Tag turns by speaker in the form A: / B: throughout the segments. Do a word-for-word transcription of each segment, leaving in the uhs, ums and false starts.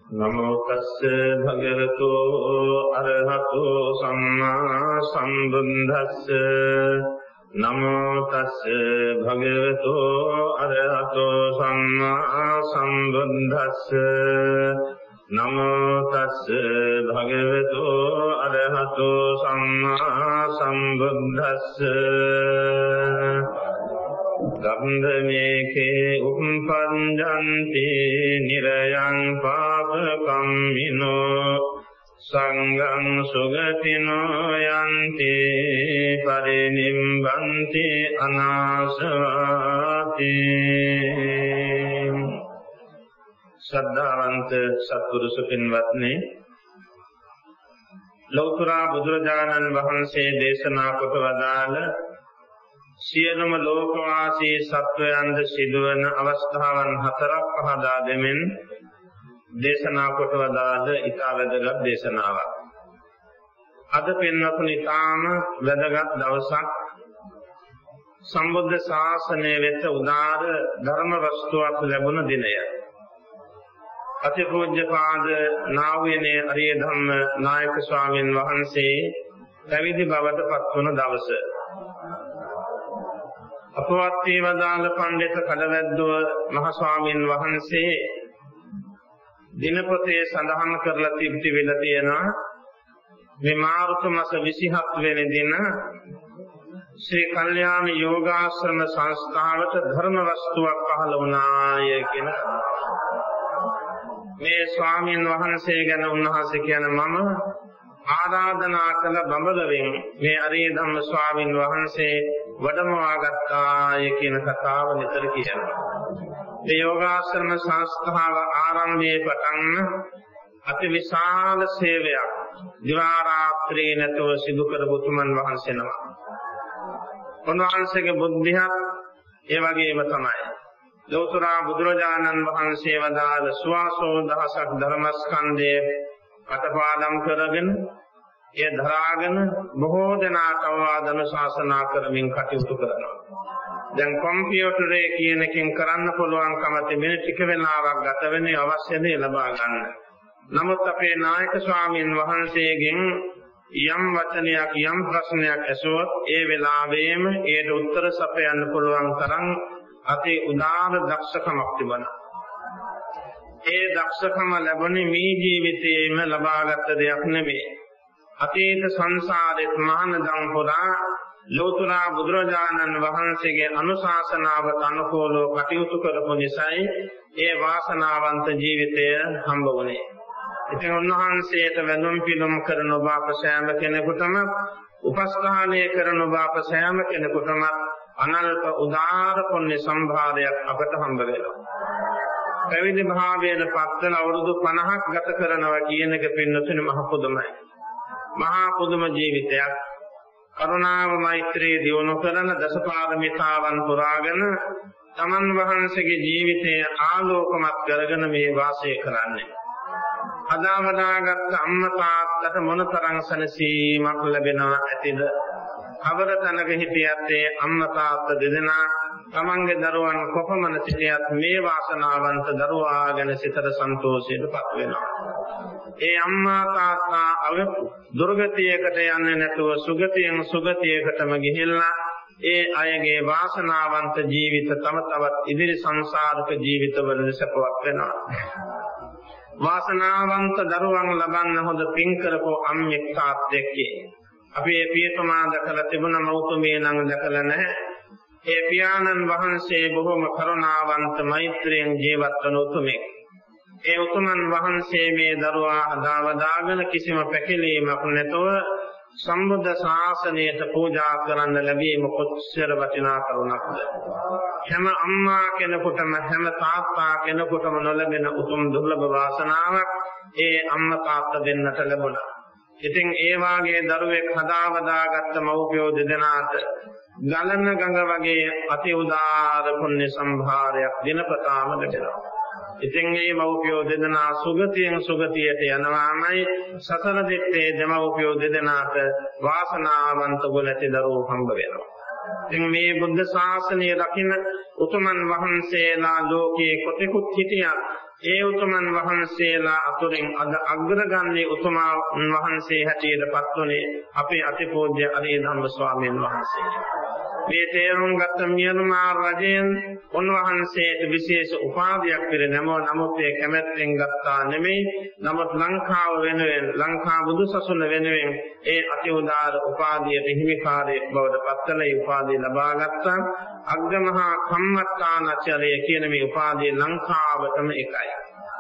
A: නමෝ තස්ස භගවතු අරහතෝ සම්මා සම්බුද්දස්ස නමෝ තස්ස භගවතු අරහතෝ සම්මා සම්බුද්දස්ස නමෝ තස්ස භගවතු අරහතෝ සම්මා සම්බුද්දස්ස ගන්ධමේකේ උප්පංජන්ති නිරයං පාපකම්මිනෝ සංඝං සුගතිනෝ යන්ති පරිනිම්බන්ති අනාසවාති. ශ්‍රද්ධාවන්ත සත්පුරුෂ පින්වත්නි, ලෞතර බුදුරජාණන් වහන්සේ දේශනා කොට වදාළ සියලුම ලෝකවාසී සත්වයන්ද සිදුවන අවස්ථාවන් හතරක් පහදා දෙමින් දේශනා කොට වදාළ ඉතා වැදගත් දේශනාවක්. අද පින්වත්නි, ඊටාම වැදගත් දවසක්. සම්බුද්ධ ශාසනය වෙත උදාර ධර්ම වස්තුවක් ලැබුණ දිනය. අතිපූජ්‍යපාද නා වූ අරිය ධම්ම නායක ස්වාමීන් වහන්සේ පැවිදි බවට පත්වන දවස. අපවත් වේවදාල පඬිත කඩවැද්දුව මහ ස්වාමීන් වහන්සේ දිනපොතේ සඳහන් කරලා තිබිලා තියෙනවා මේ මාර්තු මාස විසිහත් වෙනි දින ශ්‍රී කල්යාණ යෝගාශ්‍රම සංස්ථාවට ධර්ම වස්තුවක් පහළ වුණාය කියන මේ ස්වාමීන් වහන්සේ ගැන උන්වහන්සේ කියන මම ආරාධනා කළ බඹලවෙන් මේ අරිය ධම්ම ස්වාමීන් වහන්සේ වඩමවා ගත්තාය කියන කතාව නිතර කියනවා. මේ යෝගාශ්‍රම සංස්ථාව ආරම්භයේ පටන් අති විශාල සේවයක් දිවා රාත්‍රී නැතව සිදු කරපු තුමන් වහන්සේ නම. උන්වහන්සේගේ බුද්ධියත් ඒ වගේම තමයි. ලෞතර බුදුරජාණන් වහන්සේ වදාළ සුවාසෝ දහසක් ධර්මස්කන්ධයේ අටපාඩම් කරගෙන ඒ දරාගෙන බොහෝ දෙනාට අවවාදන ශාසනා කරමින් කටයුතු කරනවා. දැන් කම්පියුටරේ කියන එකෙන් කරන්න පුළුවන්කම තිබෙන ටික වෙලාවක් ගත වෙන්නේ අවශ්‍ය දේ ලබා ගන්න. නමුත් අපේ නායක ස්වාමීන් වහන්සේගෙන් යම් වචනයක් යම් ප්‍රශ්නයක් ඇසුවොත් ඒ වෙලාවෙම ඒට උත්තර සපයන්න පුළුවන් තරම් අති උදාර දක්ෂකමක් තිබුණා. ඒ දක්ෂකම ලැබුණේ මේ ජීවිතයේම ලබාගත් දෙයක් නෙමෙයි. අතීත සංසාරෙත් මහානදම් පුරා ලෞතර බුදුරජාණන් වහන්සේගේ අනුශාසනාවට අනුකූලව කටයුතු කරපු නිසායි ඒ වාසනාවන්ත ජීවිතය හම්බ වුණේ. ඉතින් උන්වහන්සේට වැඳුම් පිදුම් කරන ඔබ අප සෑම කෙනෙකුටම උපස්ථානය කරන ඔබ අප සෑම කෙනෙකුටම අනල්ප උදාර පුණ්‍ය සම්භාරයක් අපට හම්බ වෙනවා. පැවිදි භාවයට පත්වන අවුරුදු පනහක් ගත කරනවා කියන එක පින්නතුනේ මහ පුදුමයි. මහා පුදුම ජීවිතයක්. කරුණාව මෛත්‍රී දියුණු කරන දසපාරමිතාවන් පුරාගෙන තමන් වහන්සේගේ ජීවිතය ආලෝකමත් කරගෙන මේ වාසය කරන්නේ. අදාවදාගත් අම්මා තාත්තට මොනතරම් සැනසීමක් ලැබෙනවා ඇතිද? කවර තැනක හිටියත් ඒ අම්මා තාත්තා දෙදෙනා තමන්ගේ දරුවන් කොපමණ සිටියත් මේ වාසනාවන්ත දරුවා ගැන සිතට සන්තෝෂයටපත් වෙනවා. ඒ අම්මා තාත්තා අව දුර්ගතියකට යන්නේ නැතුව සුගතියෙන් සුගතියකටම ගිහිල්ලා ඒ අයගේ වාසනාවන්ත ජීවිත තම තවත් ඉදිරි සංසාරික ජීවිතවල සපවත් වෙනවා. වාසනාවන්ත දරුවන් ලබන්න හොඳ පින් කරපු අම්මෙක් තාත්තෙක් අපි ඒ පියතුමා දැකලා තිබුණ මෞතුමිය නම් දැකලා නැහැ. ඒ පියාණන් වහන්සේ බොහොම කරුණාවන්ත මෛත්‍රියෙන් ජීවත් වන උතුමෙක්. ඒ උතුමන් වහන්සේ මේ දරුවා හදාවදාගෙන කිසිම පැකිලීමක් නැතුව සම්බුද්ධ ශාසනයට පූජා කරන්න ලැබීම කොච්චර වටිනා කරුණක්ද. හැම අම්මා කෙනෙකුටම හැම තාත්තා කෙනෙකුටම නොලැබෙන උතුම් දුර්ලභ වාසනාවක් ඒ අම්මා තාත්තා දෙන්නට ලැබුණා. ඉතින් ඒ වාගේ දරුවෙක් හදාවදාගත්ත මව්පියෝ දෙදෙනාට ගලන ගඟ වගේ අති උදාර පුණ්‍ය සම්භාරයක් දිනපතාම ලැබෙනවා. ඉතින් මේ මව්පියෝ දෙදෙනා සුගතියෙන් සුගතියට යනවාමයි සතර දෙත්තේ දෙමව්පියෝ දෙදෙනාට වාසනාවන්ත ගුණති දරුවෝ හම්බ වෙනවා. ඉතින් මේ බුද්ධ ශාසනය රකින්න උතුමන් වහන්සේලා ලෝකයේ කොතෙකුත් හිටියත් ඒ උතුමන් වහන්සේලා අතුරින් අද අග්‍රගන්නේ උතුමා වහන්සේ හැටියට පත්වනේ අපේ අතිපූජ්‍ය අරිය ධම්ම ස්වාමීන් වහන්සේ. මේ තේරුම් ගත්ත මියන්මාර් රජයෙන් උන්වහන්සේට විශේෂ උපාධියක් පිළිනැමුව. නමුත් ඒ කැමැත්තෙන් ගත්තා නෙමෙයි. නමුත් ලංකාව වෙනුවෙන් ලංකා බුදුසසුන වෙනුවෙන් ඒ අති උදාර උපාධියට හිමිකාරයෙක් බවට පත්වන ඒ උපාධිය ලබා ගත්තා. අග්‍රමහා කම්මත්තානාචාර්ය කියන මේ උපාධිය ලංකාවටම එකයි.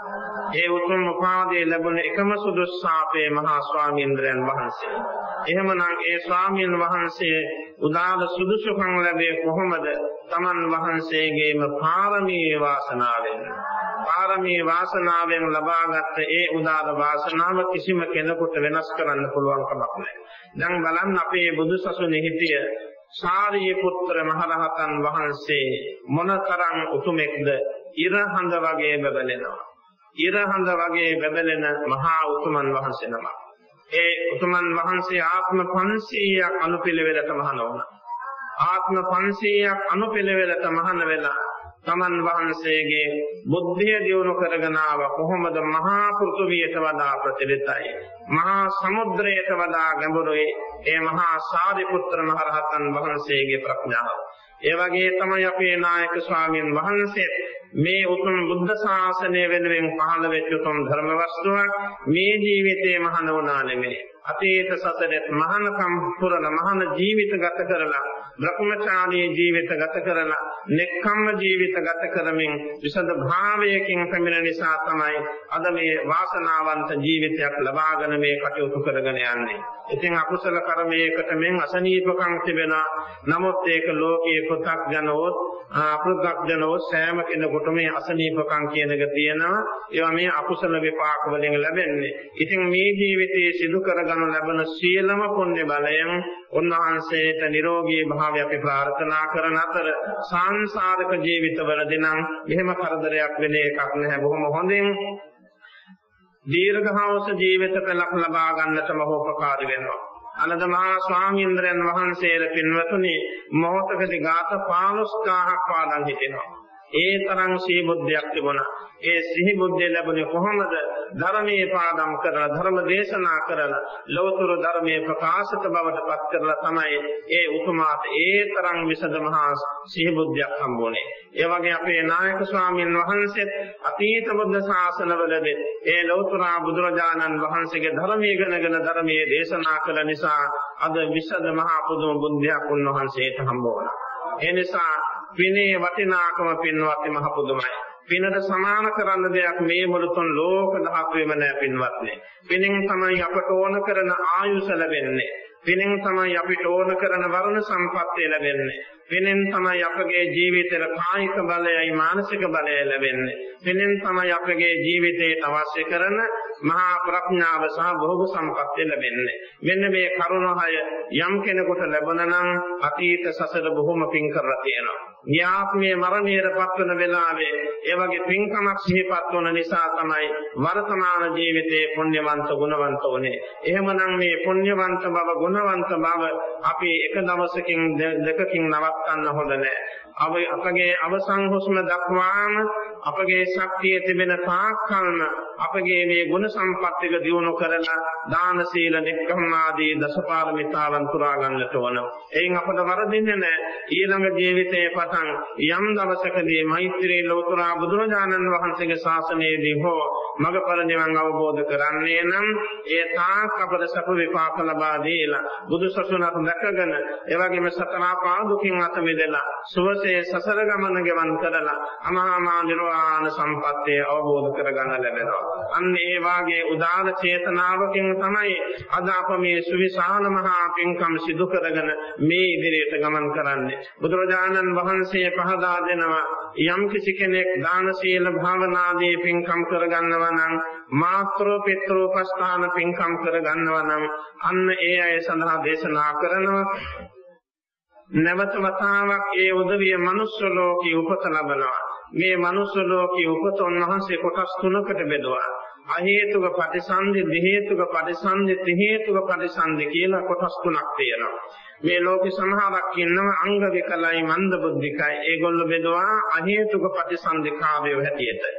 A: ඒ උතුම් උපාධිය ලැබුණ එකම සුදුස්සාපේ මහා ස්වාමීන්ද්‍රයන් වහන්සේ. එහෙමනම් ඒ ස්වාමීන් වහන්සේ උදාර සුදුසුකම් ලැබේ කොහොමද? තමන් වහන්සේගේම පාරමී වාසනාවෙන්. පාරමී වාසනාවෙන් ලබාගත් ඒ උදාර වාසනාව කිසිම කෙනෙකුට වෙනස් කරන්න පුළුවන් කමක් නැහැ. දැන් බලන්න අපේ බුදුසසුනේ හිටිය සාරිපුත්‍ර මහරහතන් වහන්සේ මොනතරම් උතුමෙක්ද? ඉරහඳ වගේ බබලෙනවා. ඉරහඳ වගේ බබලෙන මහා උතුමන් වහන්සේ නමක්. ඒ උතුමන් වහන්සේ ආත්ම පන්සීයක් අනුපිළිවෙලට මහාන වුණා. ආත්ම පන්සීයක් අනුපිළිවෙලට මහාන වෙලා තමන් වහන්සේගේ බුද්ධිය දියුණු කරගෙන ආව. කොහොමද? මහා පෘථුවියට වඩා ප්‍රතිවිතයි, මහා සමුද්‍රයට වඩා ගැඹුරුයි ඒ මහා සාරිපුත්‍ර මහරහතන් වහන්සේගේ ප්‍රඥාව. ඒ වගේ තමයි අපේ නායක ස්වාමීන් වහන්සේ මේ උතුම් බුද්ධ ශාසනය වෙනුවෙන් පහළ වෙච්ච උතුම් ධර්ම වස්තුවක් මේ ජීවිතේ මහාන වුණා නෙමෙයි. අතීත සසරේ මහානකම් පුරන මහාන ජීවිත ගත කරලා බ්‍රහ්මචාරී ජීවිත ගත කරලා නෙක්ඛම්ම ජීවිත ගත කරමින් විසද භාවයකින් පැමිණ නිසා තමයි අද මේ වාසනාවන්ත ජීවිතයක් ලබාගෙන මේ කටයුතු කරගෙන යන්නේ. ඉතින් අකුසල කර්මයකට මෙන් අසනීපකම් තිබෙනවා. නමුත් ඒක ලෝකයේ පු탁 ජනෝත් අපෘග්ගක් ජනෝත් සෑම කෙනෙකුටම මේ අසනීපකම් කියන එක තියෙනවා. ඒවා මේ අකුසල විපාක වලින් ලැබෙන්නේ. ඉතින් මේ ජීවිතයේ සිදු කරගන්න ලැබෙන සීලම පුණ්‍ය බලයෙන් උන්වහන්සේට නිරෝගී භාවය අපි ප්‍රාර්ථනා කරන අතර සංසාරික ජීවිතවලදී නම් එහෙම කරදරයක් වෙන එකක් නැහැ. බොහොම හොඳින් දීර්ඝායුෂ ජීවිතයක් ලබා ගන්නට මහෝපකාරී වෙනවා. අනද මහා ස්වාමීන්ද්‍රයන් වහන්සේලා පින්වතුනි මොහොතකදී ගාත පහළොස්දාහක් පාඩම් හිටිනවා. ඒ තරම් සිහි බුද්ධියක් තිබුණා. ඒ සිහි බුද්ධිය ලැබුණේ කොහොමද? ධර්මයේ පාඩම් කරලා ධර්ම දේශනා කරලා ලෞතර ධර්මයේ ප්‍රකාශිත බවට පත් කරලා තමයි ඒ උතුමාට ඒ තරම් විසද මහා සිහි බුද්ධියක් හම්බුනේ. ඒ වගේ අපේ නායක ස්වාමීන් වහන්සේත් අතීත බුද්ධ ශාසනවලදී ඒ ලෞතර බුදුරජාණන් වහන්සේගේ ධර්මයේ ඉගෙනගෙන ධර්මයේ දේශනා කළ නිසා අද විසද මහා පුදුම බුද්ධියක් උන්වහන්සේට හම්බ වුණා. ඒ නිසා විනේ වටිනාකම පින්වත්නි මහ පුදුමයි. පිනට සමාන කරන්න දෙයක් මේ මුළුතුන් ලෝක ධාතුවේම නැහැ පින්වත්නි. පිනෙන් තමයි අපට ඕන කරන ආයුෂ ලැබෙන්නේ. පිනෙන් තමයි අපිට ඕන කරන වර්ණ සම්පත්තිය ලැබෙන්නේ. පිනෙන් තමයි අපගේ ජීවිතේ කායික බලයයි මානසික බලයයි ලැබෙන්නේ. පිනෙන් තමයි අපගේ ජීවිතයට අවශ්‍ය කරන මහා ප්‍රඥාව සහ භෝග සම්පත්තිය ලැබෙන්නේ. මෙන්න මේ කරුණ හය යම් කෙනෙකුට ලැබුණා නම් අතීත සසර බොහොම පින් කරලා තියෙනවා. ඥාත්මයේ මරණයට පත්වන වෙලාවේ ඒ වගේ පින්කමක් සිහිපත් වන නිසා තමයි වර්තමාන ජීවිතයේ පුණ්‍යවන්ත ගුණවන්ත වුනේ. එහෙමනම් මේ පුණ්‍යවන්ත බව ගුණවන්ත බව අපි එක දවසකින් දෙකකින් නවත්තන්න හොඳ නැහැ. අපගේ අවසන් හුස්ම දක්වාම අපගේ ශක්තිය තිබෙන තාක්කල්ම අපගේ මේ ගුණ සම්පත්තික දියුණු කරලා දාන සීල නෙක්ඛම් ආදී දසපාරමිතාවන් පුරා ගන්නට ඕන. එයින් අපට වරදින්නේ නැහැ. ඊළඟ ජීවිතයේ පටන් යම් දවසකදී මෛත්‍රී ලෝතර බුදුරජාණන් වහන්සේගේ ශාසනයේදී හෝ මඟඵල නිවන් අවබෝධ කරන්නේ නම් ඒ තාක් අපට සප විපාක ලබා දීලා බුදු සසුනත් දැකගෙන ඒ වගේම සතර පාදුකින් අත මිදලා සුවසේ සසර ගමන ගෙවන් කරලා අමහා මා නිර්වාණ සම්පත්තිය අවබෝධ කරගන්න ලැබෙනවා. අන්න ඒ වාගේ උදාර චේතනාවකින් තමයි අද අප මේ සුවිශාල මහා පින්කම් සිදු කරගෙන මේ ඉදිරියට ගමන් කරන්නේ. බුදුරජාණන් වහන්සේ පහදා දෙනවා යම් කිසි කෙනෙක් දාන සීල භාවනාදී පින්කම් කරගන්නවා නම් මාත්‍ර පිත්‍රෝපස්ථාන පින්කම් කරගන්නවා නම් අන්න ඒ අය සඳහා දේශනා කරනවා නැවත වතාවක් ඒ උදවිය මනුස්ස ලෝකී උපත ලබනවා. මේ මනුස්ස ලෝකී උපත උන්වහන්සේ කොටස් තුනකට බෙදුවා. අහේතුක ප්‍රතිසන්දි, දෙහේතුක ප්‍රතිසන්දි, ත්‍රිහේතුක ප්‍රතිසන්දි කියලා කොටස් තුනක් තියෙනවා. මේ ලෝකේ සමහරක් ඉන්නවා අංග විකලයි, මන්ද බුද්ධිකයි. ඒගොල්ලෝ බෙදුවා අහේතුක ප්‍රතිසන්දි කාවයෝ හැටියට.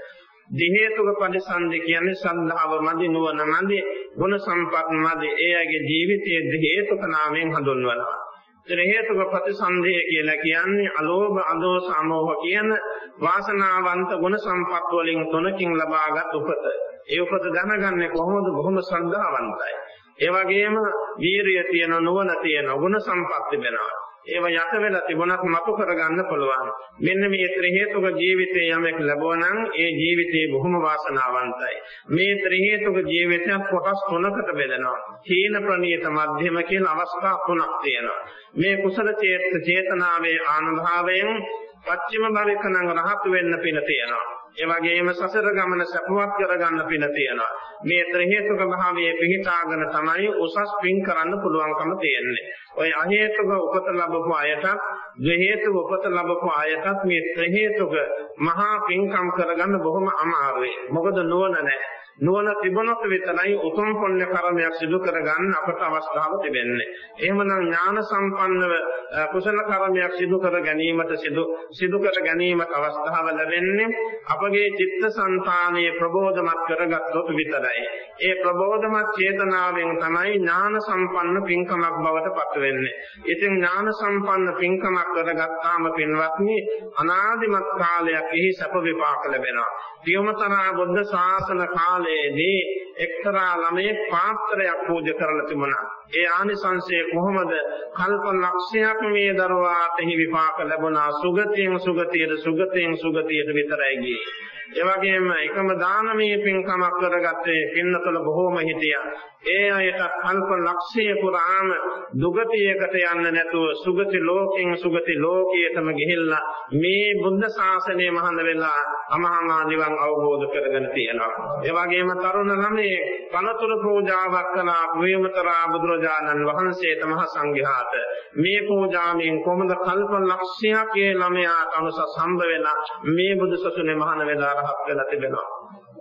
A: දි හේතුක ප්‍රතිසන්දි කියන්නේ ශ්‍රද්ධාව මදි නුවණ මදි ගුණ සම්පත් මදි ඒ අයගේ ජීවිතයේ දි හේතුක නාමයෙන් හඳුන්වනවා. දි හේතුක ප්‍රතිසන්දිය කියලා කියන්නේ අලෝභ අදෝස අමෝහ කියන වාසනාවන්ත ගුණ සම්පත් වලින් තුනකින් ලබාගත් උපත. ඒ උපත දැනගන්නේ කොහොමද? බොහොම ශ්‍රද්ධාවන්තයි. ඒ වගේම වීරිය තියෙන නුවණ තියෙන ගුණ සම්පත් තිබෙනවා. ඒව යට වෙලා තිබුණත් මතු කරගන්න පුළුවන්. මෙන්න මේ ත්‍රි හේතුක ජීවිතයේ යමෙක් ලැබුවා නම් ඒ ජීවිතේ බොහොම වාසනාවන්තයි. මේ ත්‍රි හේතුක ජීවිතය කොටස් තුනකට බෙදෙනවා. හීන ප්‍රනීත මධ්‍යම කියන අවස්ථා තුනක් තියෙනවා. මේ කුසල චේතනාවේ ආනුභාවයෙන් පච්චිම භවික නම් රහත් වෙන්න පින තියෙනවා. ඒ වගේම සසර ගමන සපවත් කරගන්න පින තියෙනවා. මේ ත්‍රි හේතුක භාවයේ පිහිටාගෙන තමයි උසස් පින් කරන්න පුළුවන්කම තියෙන්නේ. ඔය අ හේතුක උපත ලැබපු අයටත් ද්වි හේතුක උපත ලැබපු අයටත් මේ ත්‍රි හේතුක මහා පින්කම් කරගන්න බොහොම අමාරුයි. මොකද නුවණ නැහැ. නුවණ තිබුණොත් විතරයි උතුම් පුණ්‍ය කර්මයක් සිදු කරගන්න අපට අවස්ථාව තිබෙන්නේ. එහෙමනම් ඥාන සම්පන්නව කුසල කර්මයක් සිදු කර ගැනීමට සිදු සිදු කර ගැනීමට අවස්ථාව ලැබෙන්නේ අපගේ චිත්තසංතානයේ ප්‍රබෝධමත් කරගත්තොත් විතරයි. ඒ ප්‍රබෝධමත් චේතනාවෙන් තමයි ඥාන සම්පන්න පින්කමක් බවට පත් වෙන්නේ. ඉතින් ඥාන සම්පන්න පින්කමක් කරගත්තාම පින්වත්නි අනාදිමත් කාලයක් එහි සැප විපාක ලැබෙනවා. පියමතරා බුද්ධ ශාසන කාලයේදී එක්තරා ළමයෙක් පාත්‍රයක් පූජා කරලා තිබුණා. ඒ ආනිසංසය කොහොමද? කල්ප ලක්ෂයක් මේ දරුවාට එහි විපාක ලැබුණා. සුගතියෙන් සුගතියට සුගතියෙන් සුගතියට විතරයි ගියේ. ඒ වගේම එකම දානමය පින්කමක් කරගත්තේ පින්නතල බොහෝම හිටියා. ඒ අයට කල්ප ලක්ෂය පුරාම දුගතියකට යන්න නැතුව සුගති ලෝකෙන් සුගති ලෝකයටම ගිහිල්ලා මේ බුද්ධ ශාසනය මහාන වෙලා අමහා නිවන් අවබෝධ කරගෙන තියෙනවා. ඒ වගේම තරුණ ළමයේ පනතුරු පූජාවක් කළා ප්‍රේමතරා බුදුරජාණන් වහන්සේට මහ සංඝයාට. මේ පූජාවෙන් කොහොමද කල්ප ලක්ෂයක් ඒ ළමයාට අනුසස් හම්බ වෙලා මේ බුදු සසුනේ මහාන වෙලා රහත් වෙලා තිබෙනවා.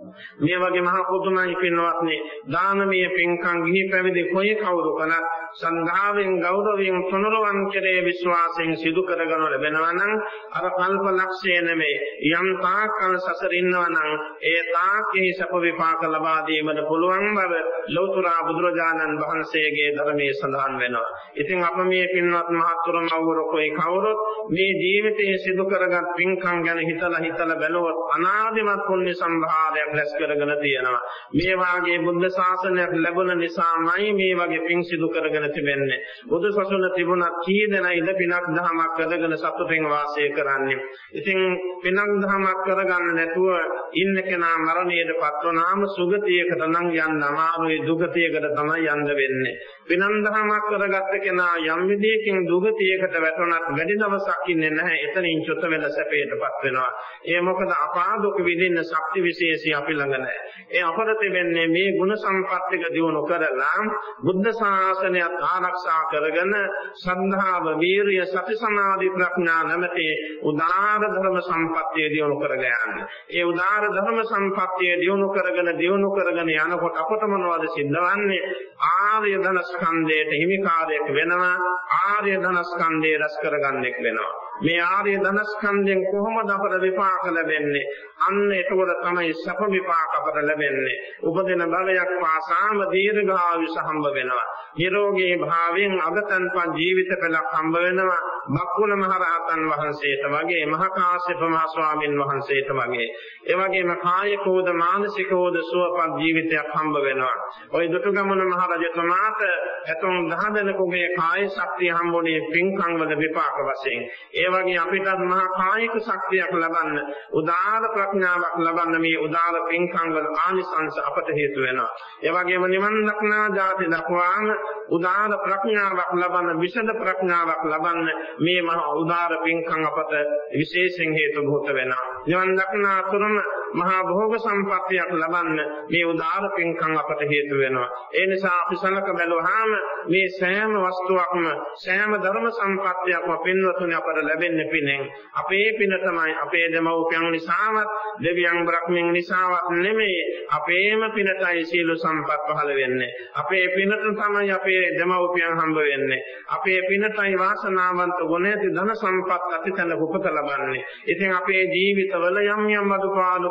A: මේ වගේ මහා පුදුමයි පින්වත්නි. දානමය පින්කම් ගිහි පැවිදි කොයි කවුරු කළත් සන්ධාවෙන් ගෞරවයෙන් තුනුරුවන් කෙරේ විශ්වාසයෙන් සිදු කරගනු ලැබෙනවා නම් අර කල්ප ලක්ෂය නෙමෙයි යම් තාකල් සසර ඉන්නවා නම් ඒ තාකෙහි සප විපාක ලබා දීමට පුළුවන් බව ලෞතර බුදුරජාණන් වහන්සේගේ ධර්මයේ සඳහන් වෙනවා. ඉතින් අප මේ පින්වත් මහතුරු මව්වරු කොයි කවුරුත් මේ ජීවිතයේ සිදු කරගත් පින්කම් ගැන හිතලා හිතලා බැලුවොත් අනාදිමත් පුණ්‍ය සම්භාරයක් රැස් කරගෙන තියෙනවා. මේ වාගේ බුද්ධ ශාසනයක් ලැබුණ නිසාමයි මේ වගේ පින් සිදු කරගෙන තිබෙන්නේ. බුදු සසුන තිබුණත් කී දෙනයිද පිනක් දහමක් කරගෙන සතුටින් වාසය කරන්නේ. ඉතින් පිනක් දහමක් කරගන්න නැතුව ඉන්න කෙනා මරණයටපත් වුණාම සුගතියකට නම් යන්න අමාරුයි, දුගතියකට තමයි යන්න වෙන්නේ. පිනක් දහමක් කරගත්ත කෙනා යම් විදියකින් දුගතියකට වැටුණත් වැඩි දවසක් ඉන්නේ නැහැ. එතනින් චුත වෙලා සැපයටපත් වෙනවා. ඒ මොකද අපාදුක විදින්න ශක්ති විශේෂය අපි ළඟ නැහැ. ඒ අපර තිබෙන්නේ මේ ගුණ සම්පත්තික දියුණු කරලා බුද්ධ ශාසනය ආරක්ෂා කරගෙන ශ්‍රද්ධාව, වීරිය, සති සමාධි ප්‍රඥා නැමැති උදාාර ධර්ම සම්පත්තිය දියුණු කරගෙන යන්න. ඒ උදාාර ධර්ම සම්පත්තිය දියුණු කරගෙන දියුණු කරගෙන යනකොට අපට මොනවද සිද්ධවන්නේ? ආර්ය ධන ස්කන්ධයට හිමිකාරයක් වෙනවා. ආර්ය ධන ස්කන්ධය රැස් කරගන්නෙක් වෙනවා. මේ ආර්ය ධන ස්කන්ධයෙන් කොහොමද අපට විපාක ලැබෙන්නේ? අන්න එතකොට තමයි සප විපාක අපට ලැබෙන්නේ. උපදින භවයක් පාසාම දීර්ඝායුෂ හම්බ වෙනවා. නිරෝගී භාවයෙන් අගතන්පත් ජීවිත පෙළක් හම්බ වෙනවා. බක්කුල මහරහතන් වහන්සේට වගේ, මහ කාශ්‍යප මහ ස්වාමීන් වහන්සේට වගේ. ඒ වගේම කායිකෝද මානසිකෝද සුවපත් ජීවිතයක් හම්බ වෙනවා. ওই දුටුගැමුණු මහ රජතුමාට එතුන් දහ දෙනෙකුගේ කාය ශක්තිය හම්බුනේ පින්කම් වල විපාක වශයෙන්. ඒ වගේ අපිටත් මහා කායික ශක්තියක් ලබන්න, උදාාර ප්‍රඥාවක් ලබන්න මේ උදාාර පින්කම් වල ආනිසංස අපට හේතු වෙනවා. ඒ වගේම නිවන් දක්නා ජාති දක්වාම උදාාර ප්‍රඥාවක් ලබන්න, විශද ප්‍රඥාවක් ලබන්න මේ මහා උදාාර පින්කම් අපට විශේෂයෙන් හේතු භූත වෙනවා. නිවන් දක්නා තුරම මහා භෝග සම්පත්තියක් ලබන්න මේ උදාාර පින්කම් අපට හේතු වෙනවා. ඒ නිසා අපි සලක බැලුවාම මේ සෑම වස්තුවක්ම, සෑම ධර්ම සම්පත්තියක්ම පින්වතුනි අපට ලැබෙන්නේ පිනෙන්. අපේ පින තමයි අපේ දෙමව්පියන් නිසාවත්, දෙවියන් බ්‍රහ්මයන් නිසාවත් නෙමෙයි, අපේම පිනටයි සීල සම්පත් පහළ වෙන්නේ. අපේ පිනට තමයි අපේ දෙමව්පියන් හම්බ වෙන්නේ. අපේ පිනටයි වාසනාවන්ත ගුණයති ධන සම්පත් අතිතන උපත ලබන්නේ. ඉතින් අපේ ජීවිතවල යම් යම් අදුපාඩු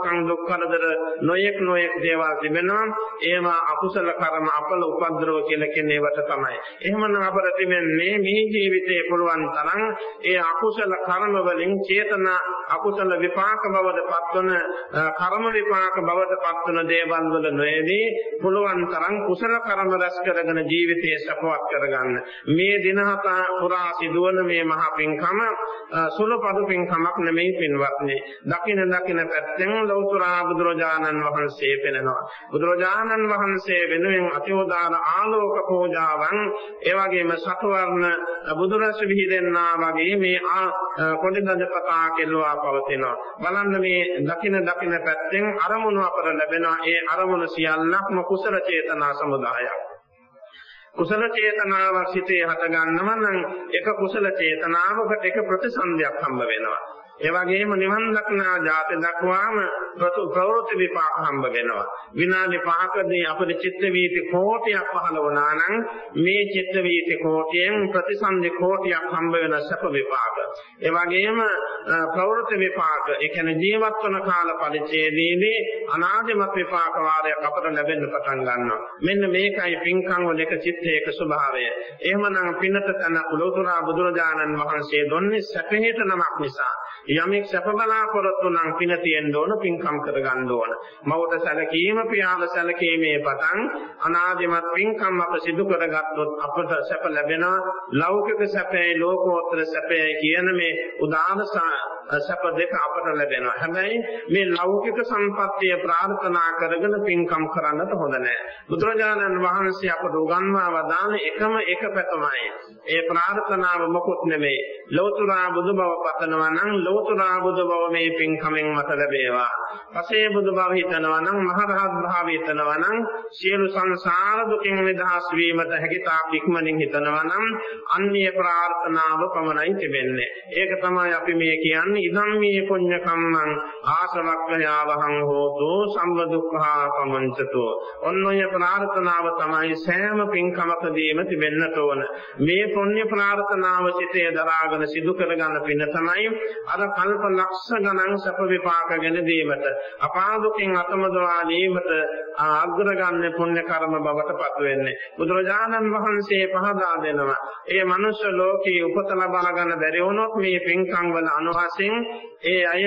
A: දුක්ඛං දුක්ඛනදර නොයෙක් නොයෙක් දේවල් තිබෙනවා. ඒවා අකුසල කර්ම අපල උපද්‍රව කියලා කියන්නේ ඒවට තමයි. එහෙමනම් අපට තිබෙන්නේ මේ ජීවිතයේ පුළුවන් තරම් ඒ අකුසල කර්ම වලින් චේතනා අකුසල විපාක බවට පත්වන කර්ම විපාක බවට පත්වන දේවල් වල නොයේදී පුළුවන් තරම් කුසල කර්ම රැස් කරගෙන ජීවිතයේ සපවත් කරගන්න. මේ දින හත පුරා සිදුවන මේ මහ පින්කම සුළුපදු පින්කමක් නෙමෙයි පින්වත්නි. දකින දකින පැත්තෙන් ලෞතර බුදුරජාණන් වහන්සේ පෙනෙනවා. බුදුරජාණන් වහන්සේ වෙනුවෙන් අතිෝදාන ආලෝක පූජාවන් ඒ වගේම සතවර්ණ බුදුරැස් විහිදෙන්නා වගේ මේ කොණ්ඩඤ්ඤ පතා කෙල්ලවා පවතිනවා. බලන්න මේ දකින දකින පැත්තෙන් අරමුණු අපර ලැබෙනවා. ඒ අරමුණු සියල්ලක්ම කුසල චේතනා සමුදායක්. කුසල චේතනාවක් සිතේ හට ගන්නව නම් එක කුසල චේතනාවකට එක ප්‍රතිසන්දියක් හම්බ වෙනවා. ඒ වගේම නිවන් දක්නා ජාති දක්වාම ප්‍රවෘත්ති විපාක හම්බ වෙනවා. විනාඩි පහකදී අපේ චිත්ත වීති කෝටියක් පහළ වුණා නම් මේ චිත්ත වීති කෝටියෙන් ප්‍රතිසන්දි කෝටියක් හම්බ වෙන සැප විපාක. ඒ වගේම ප්‍රවෘත්ති විපාක, ඒ කියන්නේ ජීවත් වන කාල පරිච්ඡේදයේදී අනාදිමත් විපාක වාරයක් අපට ලැබෙන්න පටන් ගන්නවා. මෙන්න මේකයි පින්කම් වල එක චිත්තයක ස්වභාවය. එහෙමනම් පින්නත තන ලෝතර බුදුරජාණන් වහන්සේ දුන්නේ සැපේට නමක් නිසා. යමෙක් සැප බලාපොරොත්තු නම් පින තියෙන්න ඕන, පින්කම් කරගන්න ඕන. මවට සැලකීම පියාල සැලකීමේ පටන් අනාදිමත් පින්කම් අප සිදු කරගත්තොත් අපට සැප ලැබෙනවා. ලෞකික සැපේ ලෝකෝත්තර සැපේ කියන මේ උදාන සැප දෙක අපට ලැබෙනවා. හැබැයි මේ ලෞකික සම්පත්තිය ප්‍රාර්ථනා කරගෙන පින්කම් කරන්නට හොඳ නැහැ. බුදුරජාණන් වහන්සේ අපට උගන්වා වදාළ එකම එක පැතමයි. ඒ ප්‍රාර්ථනාව මොකුත් නෙමෙයි. ලෞතර බුදු බව පතනවා නම් ලෞතර බුදු බව මේ පින්කමෙන් මත ලැබේවා. පසේ බුදු බව හිතනවා නම් මහරහත් භාවය හිතනවා නම් සියලු සංසාර දුකින් නිදහස් වීමට හැකි තාක් ඉක්මනින් හිතනවා නම් අන්‍ය ප්‍රාර්ථනාව පමණයි තිබෙන්නේ. ඒක තමයි අපි මේ කියන්නේ ඉදම් මේ පුඤ්ඤ කම්මං ආසවක්ඛයාවහං හෝතු සම්බ දුක්ඛා පමංචතෝ. ඔන්නෝය ප්‍රාර්ථනාව තමයි සෑම පින්කමකදීම තිබෙන්නට ඕන. මේ පුණ්‍ය ප්‍රාර්ථනාව සිතේ දරාගෙන සිදු කරගන්න පින තමයි අර කල්ප ලක්ෂ ගණන් සැප විපාක ගෙන දීමට අපාදුකින් අතමදවා දීමට අග්‍රගන්නේ පුණ්‍ය කර්ම බවට පත් වෙන්නේ. බුදුරජාණන් වහන්සේ පහදා දෙනවා. ඒ මනුෂ්‍ය ලෝකේ උපත ලබා ගන්න බැරි වුණොත් මේ පින්කම් වල අනුහසින් ඒ අය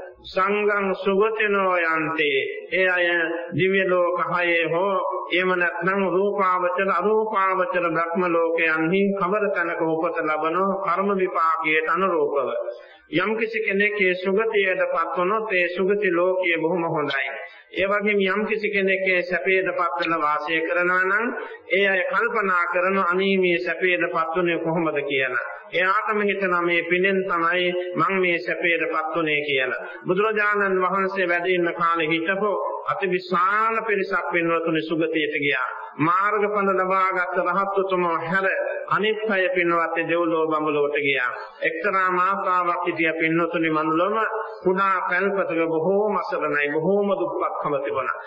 A: සංඝං සුගතිනෝ යන්තේ. ඒ අය දිව්‍ය ලෝක හයේ හෝ එහෙම නැත්නම් රූපාවචර අරූපාවචර බ්‍රහ්ම ලෝකයන්හි කවර තැනක උපත ලබනෝ කර්ම විපාකයට අනුරූපව. යම් කිසි කෙනෙක් ඒ සුගතියටපත් වුණොත් ඒ සුගති ලෝකයේ බොහොම හොඳයි. ඒ වගේම යම් කිසි කෙනෙක් ඒ සැපයටපත් වෙන වාසය කරනවා නම් ඒ අය කල්පනා කරන අනීමේ සැපයටපත් වුණේ කොහොමද කියලා. එයාටම හිතනවා මේ පිනෙන් තමයි මම මේ සැපයටපත් වුණේ කියලා. බුදුරජාණන් වහන්සේ වැඩ ඉන්න කාලේ හිටපො අති විශාල පිරිසක් පින්වතුනි සුගතියට ගියා. මාර්ගඵල ලබාගත් රහත් උතුමෝ හැර අනිත් අය පින්වත් දෙව්ලොව බඹලොවට ගියා. එක්තරා මාතාවක් හිටිය පින්වතුනි මනුලොම කුඩා පැල්පතක බොහෝම අසරණයි, බොහෝම දුප්පත්කම තිබුණා.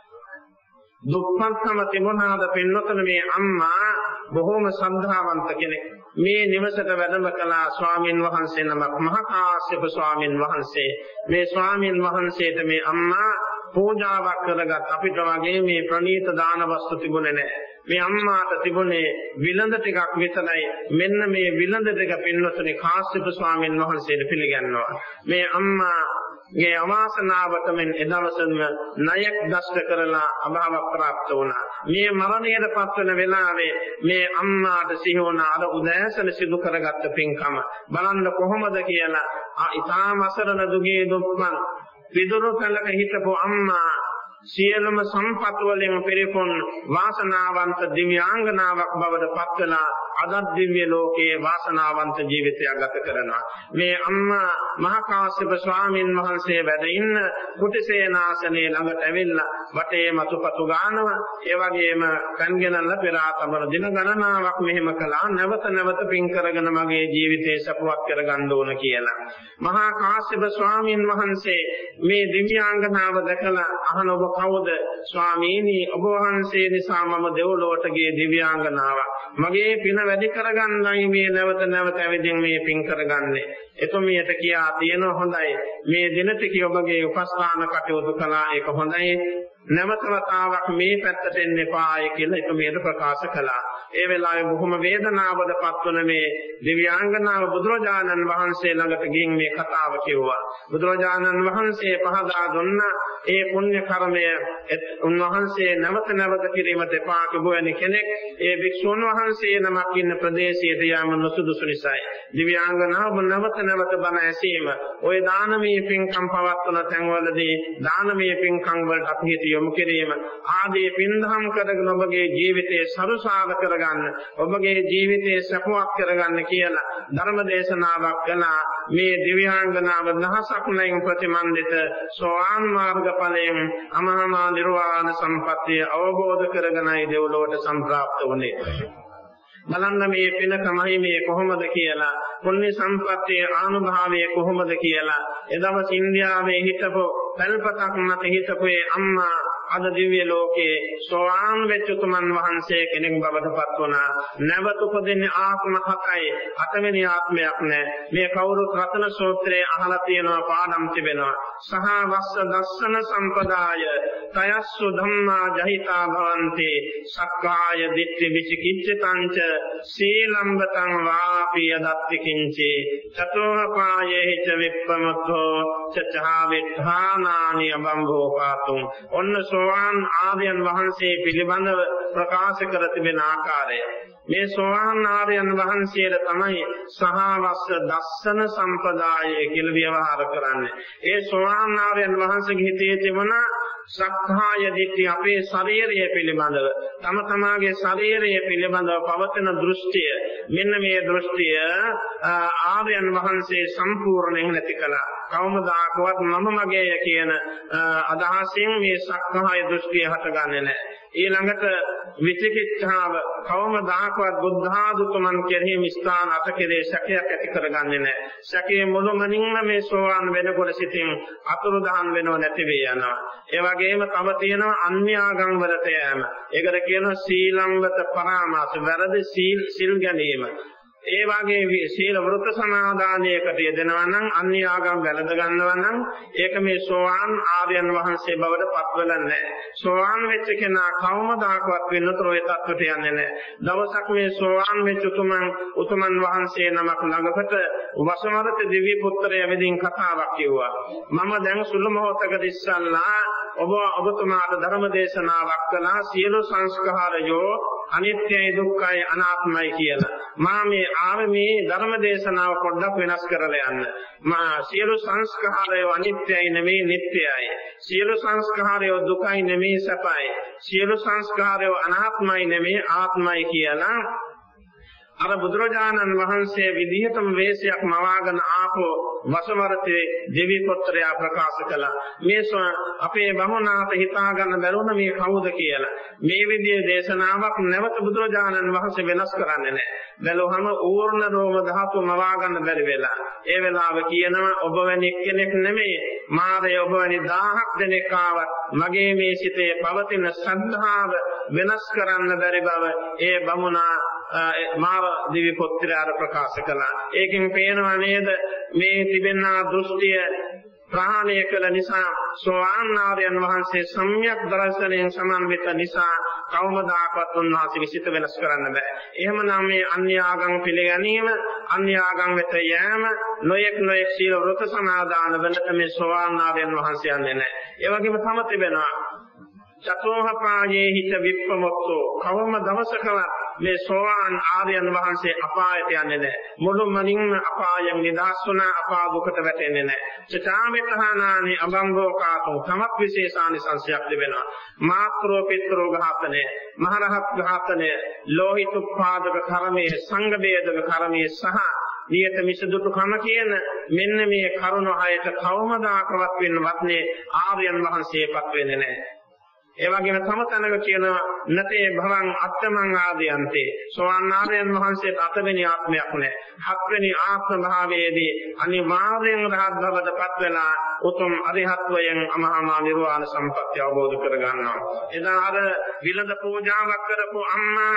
A: දුප්පත්කම තිබුණාද පින්වතුනි මේ අම්මා බොහෝම ශ්‍රද්ධාවන්ත කෙනෙක්. මේ නිවසට වැඩම කළා ස්වාමින් වහන්සේ නමක් මහා කාශ්‍යප ස්වාමින් වහන්සේ. මේ ස්වාමින් වහන්සේට මේ අම්මා පූජාවක් කරගත්. අපිට වගේ මේ ප්‍රණීත දාන වස්තු තිබුණේ නැහැ. මේ අම්මාට තිබුණේ විලඳ ටිකක් විතරයි. මෙන්න මේ විලඳ ටික පින්වතුනි කාශ්‍යප ස්වාමින් වහන්සේට පිළිගන්නවා. මේ අම්මා ගේ අවාසනාවට මෙන් එදවසම ණයක් දෂ්ට කරලා අභාව ප්‍රාප්ත වුණා. මේ මරණයට පත්වන වෙලාවේ මේ අම්මාට සිහි වුණ අර උදෑසන සිදු කරගත්ත පින්කම බලන්න කොහොමද කියලා. ඊටාම අසරණ දුගේ දුක්මන් විදුරු කලක හිටපු අම්මා සියලුම සම්පත් වලින් පෙරපොන් වාසනාවන්ත දිව්‍යාංගනාවක් බවට පත් වෙලා අදත් දිව්‍ය ලෝකයේ වාසනාවන්ත ජීවිතයක් ගත කරනවා. මේ අම්මා මහා කාශ්‍යප ස්වාමීන් වහන්සේ වැඩ ඉන්න කුටිසේනාසනේ ළඟට ඇවිල්ලා වටේ මතුපතු ගානවා. ඒ වගේම කන්ගෙනල්ලා පෙර ආතමර දින ගණනාවක් මෙහෙම කළා. නැවත නැවත පින් කරගෙන මගේ ජීවිතේ සපවත් කරගන්න ඕන කියලා. මහා කාශ්‍යප ස්වාමීන් වහන්සේ මේ දිව්‍යාංගනාව දැකලා අහන ඔබ කවුද? ස්වාමීනි ඔබ වහන්සේ නිසා මම දෙව්ලොවට ගියේ දිව්‍යාංගනාවක්. මගේ පින වැඩි කරගන්නයි මේ නැවත නැවත ඇවිදින් මේ පින් කරගන්නේ. එතුමියට කියා තියෙන හොඳයි මේ දින ටික ඔබගේ උපස්ථාන කටයුතු කළා ඒක හොඳයි. නැවත වතාවක් මේ පැත්තට එන්න එපායි කියලා එතුමියට ප්‍රකාශ කළා. ඒ වෙලාවේ බොහොම වේදනාවද පත්වන මේ දිව්‍යාංගනාව බුදුරජාණන් වහන්සේ ළඟට ගිහින් මේ කතාව කිව්වා. බුදුරජාණන් වහන්සේ පහදා දුන්න ඒ පුණ්‍ය කර්මය උන්වහන්සේ නැවත නැවත කිරීමට එපා කියවන කෙනෙක් ඒ භික්ෂුන් වහන්සේ නමක් ඉන්න ප්‍රදේශයට යාම නොසුදුසු නිසායි. දිව්‍යාංගනාව නැවත නැවත බණ ඇසීම ඔය දානමය පින්කම් පවත්වන තැන්වලදී දානමය පින්කම් වලට අපි යොමු කිරීම ආදී පින්දහම් කරගෙන ඔබගේ ජීවිතයේ සරුසාර කරගන්න ඔබගේ ජීවිතයේ සපුවක් කරගන්න කියලා ධර්ම දේශනාවක් කළා. මේ දිව්‍යාංගනාව දහසක් නැයින් ප්‍රතිමන්දිත සෝවාන් මාර්ග ඵලයෙන් අමහා නිර්වාණ සම්පත්තිය අවබෝධ කරගෙනයි දෙව්ලොවට සම්ප්‍රාප්ත වුණේ. බලන්න මේ පිනකමයි මේ කොහොමද කියලා පුණ්‍ය සම්පත්තියේ ආනුභාවය කොහොමද කියලා එදවස් ඉන්දියාවේ හිටපු පැල්පතක් මත හිටපු අම්මා අද දිව්‍ය ලෝකයේ සෝවාන් වෙච්ච තුමන් වහන්සේ කෙනෙක් බවට පත් වුණා. නැවත උපදින්නේ ආත්ම හතයි. අටවෙනි ආත්මයක් නෑ. මේ කවුරුත් රතන සූත්‍රයේ අහලා තියෙනවා පාඩම් තිබෙනවා. සහ වස්ස දස්සන සම්පදාය තයස්සු ධම්මා ජහිතා භවන්ති සක්කාය දිට්ඨි විචිකිච්ඡතංච සීලම්බතං වාපි යදත්ති කිංචි චතෝපායේ ච විප්පමතෝ චචා විඨානානි අබම්භෝපාතුං. ඔන්න සෝවාන් ආර්යයන් වහන්සේ පිළිබඳව ප්‍රකාශ කර තිබෙන ආකාරය. මේ සෝවාන් ආර්යයන් වහන්සේට තමයි සහවස්ස දස්සන සම්පදාය කියලා ව්‍යවහාර කරන්නේ. ඒ සෝවාන් ආර්යයන් වහන්සේගේ හිතේ තිබුණ සක්කාය දිට්ඨිය අපේ ශරීරය පිළිබඳව තම තමාගේ ශරීරය පිළිබඳව පවතින දෘෂ්ටිය මෙන්න මේ දෘෂ්ටිය ආර්යයන් වහන්සේ සම්පූර්ණයෙන් නැති කළා. කවමදාකවත් මම මගේ කියන අදහසින් මේ සක්කාය දෘෂ්ටිය හටගන්නේ නැහැ. ඊළඟට විචිකිච්ඡාව කවමදාකවත් බුද්ධාදුතුමන් කෙරෙහි ස්ථාන අට කෙරේ සැකයක් ඇති කරගන්නේ නැහැ. සැකයේ මුළුමනින්ම මේ සෝවාන් වෙනකොට සිටින් අතුරුදහන් වෙනව නැති වේ යනවා. ඒ වගේම තව තියෙනවා අන්‍ය ආගම් වලට යෑම. ඒකට කියනවා සීලම්බත පරාමාස වැරදි සීල් සිල් ගැනීම. ඒ වගේ සීල වෘත සමාදානයකට යෙදෙනවා නම් අන්‍ය ආගම් වැළඳ ගන්නවා නම් ඒක මේ සෝවාන් ආර්යයන් වහන්සේ බවට පත්වලා නැහැ. සෝවාන් වෙච්ච කෙනා කවමදාකවත් වෙනතර ඔය තත්ත්වයට යන්නේ නැහැ. දවසක් මේ සෝවාන් වෙච්ච උතුමන් උතුමන් වහන්සේ නමක් ළඟකට වසමරත දිව්‍ය පුත්‍රය වෙදින් කතාවක් කිව්වා. මම දැන් සුළු මොහොතකට ඉස්සල්ලා ඔබ ඔබතුමාට ධර්ම දේශනාවක් කළා සියලු සංස්කාරයෝ අනිත්‍යයි දුක්ඛයි අනාත්මයි කියලා. මා මේ ආවේ මේ ධර්ම දේශනාව පොඩ්ඩක් වෙනස් කරලා යන්න. මා සියලු සංස්කාරය අනිත්‍යයි නෙමෙයි නිට්ටයයි. සියලු සංස්කාරය දුකයි නෙමෙයි සැපයි. සියලු සංස්කාරය අනාත්මයි නෙමෙයි ආත්මයි කියලා අර බුදුරජාණන් වහන්සේ විදිහටම වේශයක් මවාගෙන ආපෝ වසවරතේ දෙවි පුත්‍රයා ප්‍රකාශ කළා. මේ අපේ බමුණාට හිතා ගන්න බැරුණ මේ කවුද කියලා. මේ විදිහේ දේශනාවක් නැවත බුදුරජාණන් වහන්සේ වෙනස් කරන්නේ නැහැ. බැලුවම ඌර්ණ රෝම ධාතු මවා ගන්න බැරි වෙලා. ඒ වෙලාව කියනවා ඔබ වැනි කෙනෙක් නෙමෙයි මාරය ඔබ වැනි දහහක් දෙනෙක් ආවත් මගේ මේ සිතේ පවතින ශ්‍රද්ධාව වෙනස් කරන්න බැරි බව ඒ බමුණා මාර දිව්‍ය පුත්‍රයාට ප්‍රකාශ කළා. ඒකෙන් පේනවා නේද මේ තිබෙනා දෘෂ්ටිය ප්‍රහාණය කළ නිසා සෝවාන් ආර්යයන් වහන්සේ සම්‍යක් දර්ශනයෙන් සමන්විත නිසා කවමදාකවත් උන්වහන්සේ විසිත වෙනස් කරන්න බෑ. එහෙමනම් මේ අන්‍ය ආගම් පිළිගැනීම අන්‍ය ආගම් වෙත යෑම නොයෙක් නොයෙක් සීල වෘත සමාදාන වලට මේ සෝවාන් ආර්යයන් වහන්සේ යන්නේ නැහැ. ඒ වගේම තම තිබෙනවා චතෝහපායේ හිත විප්පමොත්තෝ කවම දවසකවත් මේ සෝවාන් ආර්යයන් වහන්සේ අපායට යන්නේ නැහැ. මුළුමනින්ම අපායෙන් නිදහස් වුණ අපා දුකට වැටෙන්නේ නැහැ. චතාමිතහානානි අබම්භෝකාතෝ තමක් විශේෂානිසංසයක් තිබෙනවා. මාත්‍රෝ පිත්‍රෝ ඝාතනය, මහරහත් ඝාතනය, ලෝහිත උපාදක කර්මයේ, සංඝ වේදක කර්මයේ සහ නියත මිසදුටු කම කියන මෙන්න මේ කරුණ හයට කවමදාකවත් වෙන්නවත් නේ ආර්යයන් වහන්සේපත් වෙන්නේ නැහැ. ඒ වගේම තම තැනක කියනවා නතේ භවං අත්තමං ආදයන්තේ සෝවාන් ආර්යයන් වහන්සේට අතවෙනි ආත්මයක් නැහැ. හත්වෙනි ආත්ම භාවයේදී අනිවාර්යෙන් රහත් භවයටපත් වෙලා උතුම් අරිහත්වයෙන් අමහා නිර්වාණ සම්පත්තිය අවබෝධ කර ගන්නවා. එදා අර විලඳ පූජාවක් කරපු අම්මා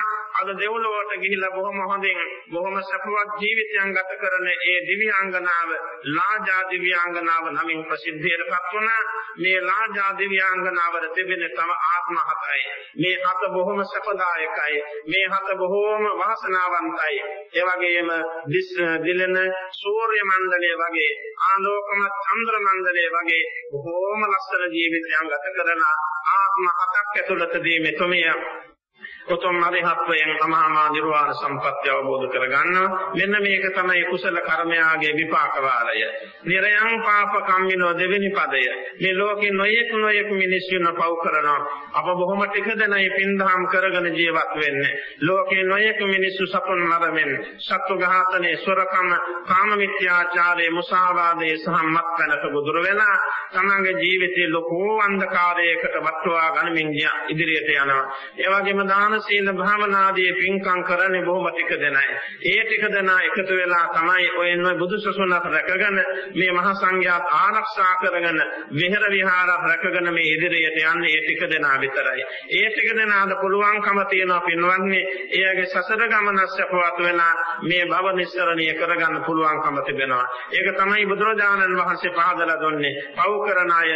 A: අද දෙව්ලොවට ගිහිලා බොහොම හොඳින් බොහොම සපවත් ජීවිතයක් ගත කරන ඒ දිව්‍යාංගනාව ලාජා දිව්‍යාංගනාව නමින් ප්‍රසිද්ධියටපත් වුණා. මේ ලාජා දිව්‍යාංගනාවර තිබෙන තම ආත්ම හතයි. මේ හත බොහොම සපදායකයි. මේ හත බොහොම වාසනාවන්තයි. ඒ වගේම දිලෙන සූර්ය මණ්ඩලය වගේ ආලෝකමත් චන්ද්‍ර මණ්ඩලය වගේ බොහොම ලස්සන ජීවිතයක් ගත කරන ආත්ම හතක් ඇතුළතදී මෙතුමිය උතුම් අරිහත්වයෙන් අමහා නිර්වාණ සම්පත්‍ය අවබෝධ කරගන්නවා. මෙන්න මේක තමයි කුසල කර්මයාගේ විපාක වාරය. නිරයන් පාප කම්මිනෝ දෙවෙනි පදය. මේ ලෝකේ නොයෙක් නොයෙක් මිනිස්සු නපව් කරනවා. අප බොහොම ටික දෙනයි පින්දහම් කරගෙන ජීවත් වෙන්නේ. ලෝකේ නොයෙක් මිනිස්සු සතුන් මරමින්, සත්තු ඝාතනයේ, සොරකම, කාම මිත්‍යාචාරයේ, මුසාවාදයේ සහ මත්පැනක ගොදුරු වෙලා තමන්ගේ ජීවිතේ ලොකු අන්ධකාරයකට වටවා ගනිමින් ඉදිරියට යනවා. ඒ වගේම දාන සීල භාවනාදී පින්කම් කරන්නේ බොහොම ටික දෙනයි. ඒ ටික දෙනා එකතු වෙලා තමයි ඔය බුදුසසුනක් රැකගෙන මේ මහා සංඝයා ආරක්ෂා කරගෙන විහෙර විහාරක් රැකගෙන මේ ඉදිරියට යන්නේ ඒ ටික දෙනා විතරයි. ඒ ටික දෙනාට පුළුවන්කම තියෙනවා පින්වත්නි එයාගේ සසර ගමන සපවත් වෙලා මේ භව නිස්සරණීය කරගන්න පුළුවන්කම තිබෙනවා. ඒක තමයි බුදුරජාණන් වහන්සේ පහදලා දුන්නේ. පව් කරන අය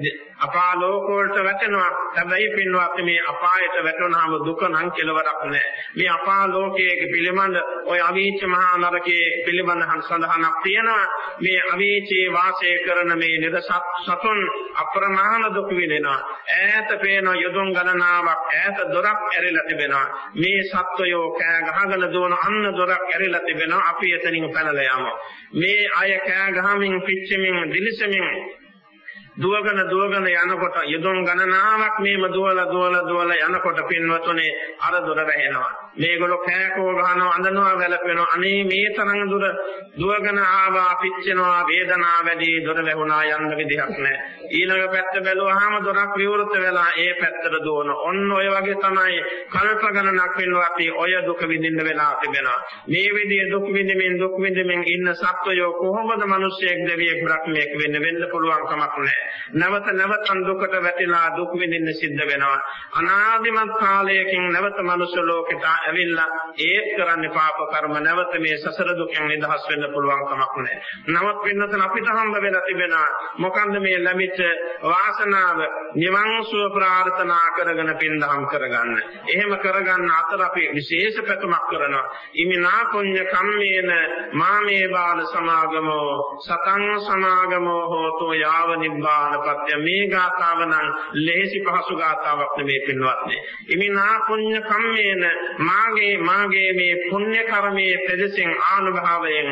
A: අපාලෝක වලට වැටෙනවා. හැබැයි පින්වත්නි මේ අපායට වැටුණාම දුක නම් කෙලවරක් නැහැ. මේ අපාලෝකයේ පිළිබඳ ඔය අවීච මහා නරකයේ පිළිබඳ සඳහනක් තියෙනවා. මේ අවීචේ වාසය කරන මේ නිරසත් සතුන් අප්‍රමාණ දුක් විඳිනවා. ඈත පේන යොදුන් ගණනාවක් ඈත දොරක් ඇරිලා තිබෙනවා. මේ සත්වයෝ කෑ ගහගෙන දුවන අන්න දොරක් ඇරිලා තිබෙනවා. අපි එතනින් පැනලා යමු. මේ අය කෑ ගහමින් පිච්චෙමින් දිලිසෙමින් දුවගෙන දුවගෙන යනකොට යොදුන් ගණනාවක් මේම දුවලා දුවලා දුවලා යනකොට පින්වතුනේ අර දොර වැහෙනවා. මේගොල්ලෝ කෑකෝ ගහනවා අඬනවා වැළපෙනවා. අනේ මේ තරම් දුර දුවගෙන ආවා පිච්චෙනවා වේදනාව වැඩි දොර වැහුණා යන්න විදිහක් නැහැ. ඊළඟ පැත්ත බැලුවාම දොරක් විවෘත වෙලා ඒ පැත්තට දුවන. ඔන්න ඔය වගේ තමයි කල්ප ගණනක් පින්වත්නි ඔය දුක විඳින්න වෙලා තිබෙනවා. මේ විදිහේ දුක් විඳින්මින් දුක් විඳින්මින් ඉන්න සත්වයෝ කොහොමද මිනිසෙක් දෙවියෙක් බ්‍රහ්මයෙක් වෙන්න වෙන්න පුළුවන් කමක් නැහැ. නැවත නැවත දුකට වැටිලා දුක් විඳින්න සිද්ධ වෙනවා. අනාදිමත් කාලයකින් නැවත මනුෂ්‍ය ලෝකෙට ඇවිල්ලා ඒත් කරන්නේ පාප කර්ම නැවත මේ සසර දුකෙන් නිදහස් වෙන්න පුළුවන් කමක් නැහැ. නමුත් වෙනතන අපිට හම්බ වෙලා තිබෙනවා මොකන්ද මේ ලැබිච්ච වාසනාව නිවන් සුව ප්‍රාර්ථනා කරගෙන පින්දහම් කරගන්න. එහෙම කරගන්න අතර අපි විශේෂ පැතුමක් කරනවා. ඉමිනා පුඤ්ඤ කම්මේන මාමේ බාල සමාගමෝ සතං සමාගමෝ හෝතු යාව නිබ්බානපත්‍ය. මේ ගාථාව නම් ලේසි පහසු ගාථාවක් නෙමෙයි පින්වත්නි. ඉමිනා පුඤ්ඤ කම්මේන මාගේ මාගේ මේ පුණ්‍ය කර්මයේ ප්‍රදේශෙන් ආනුභාවයෙන්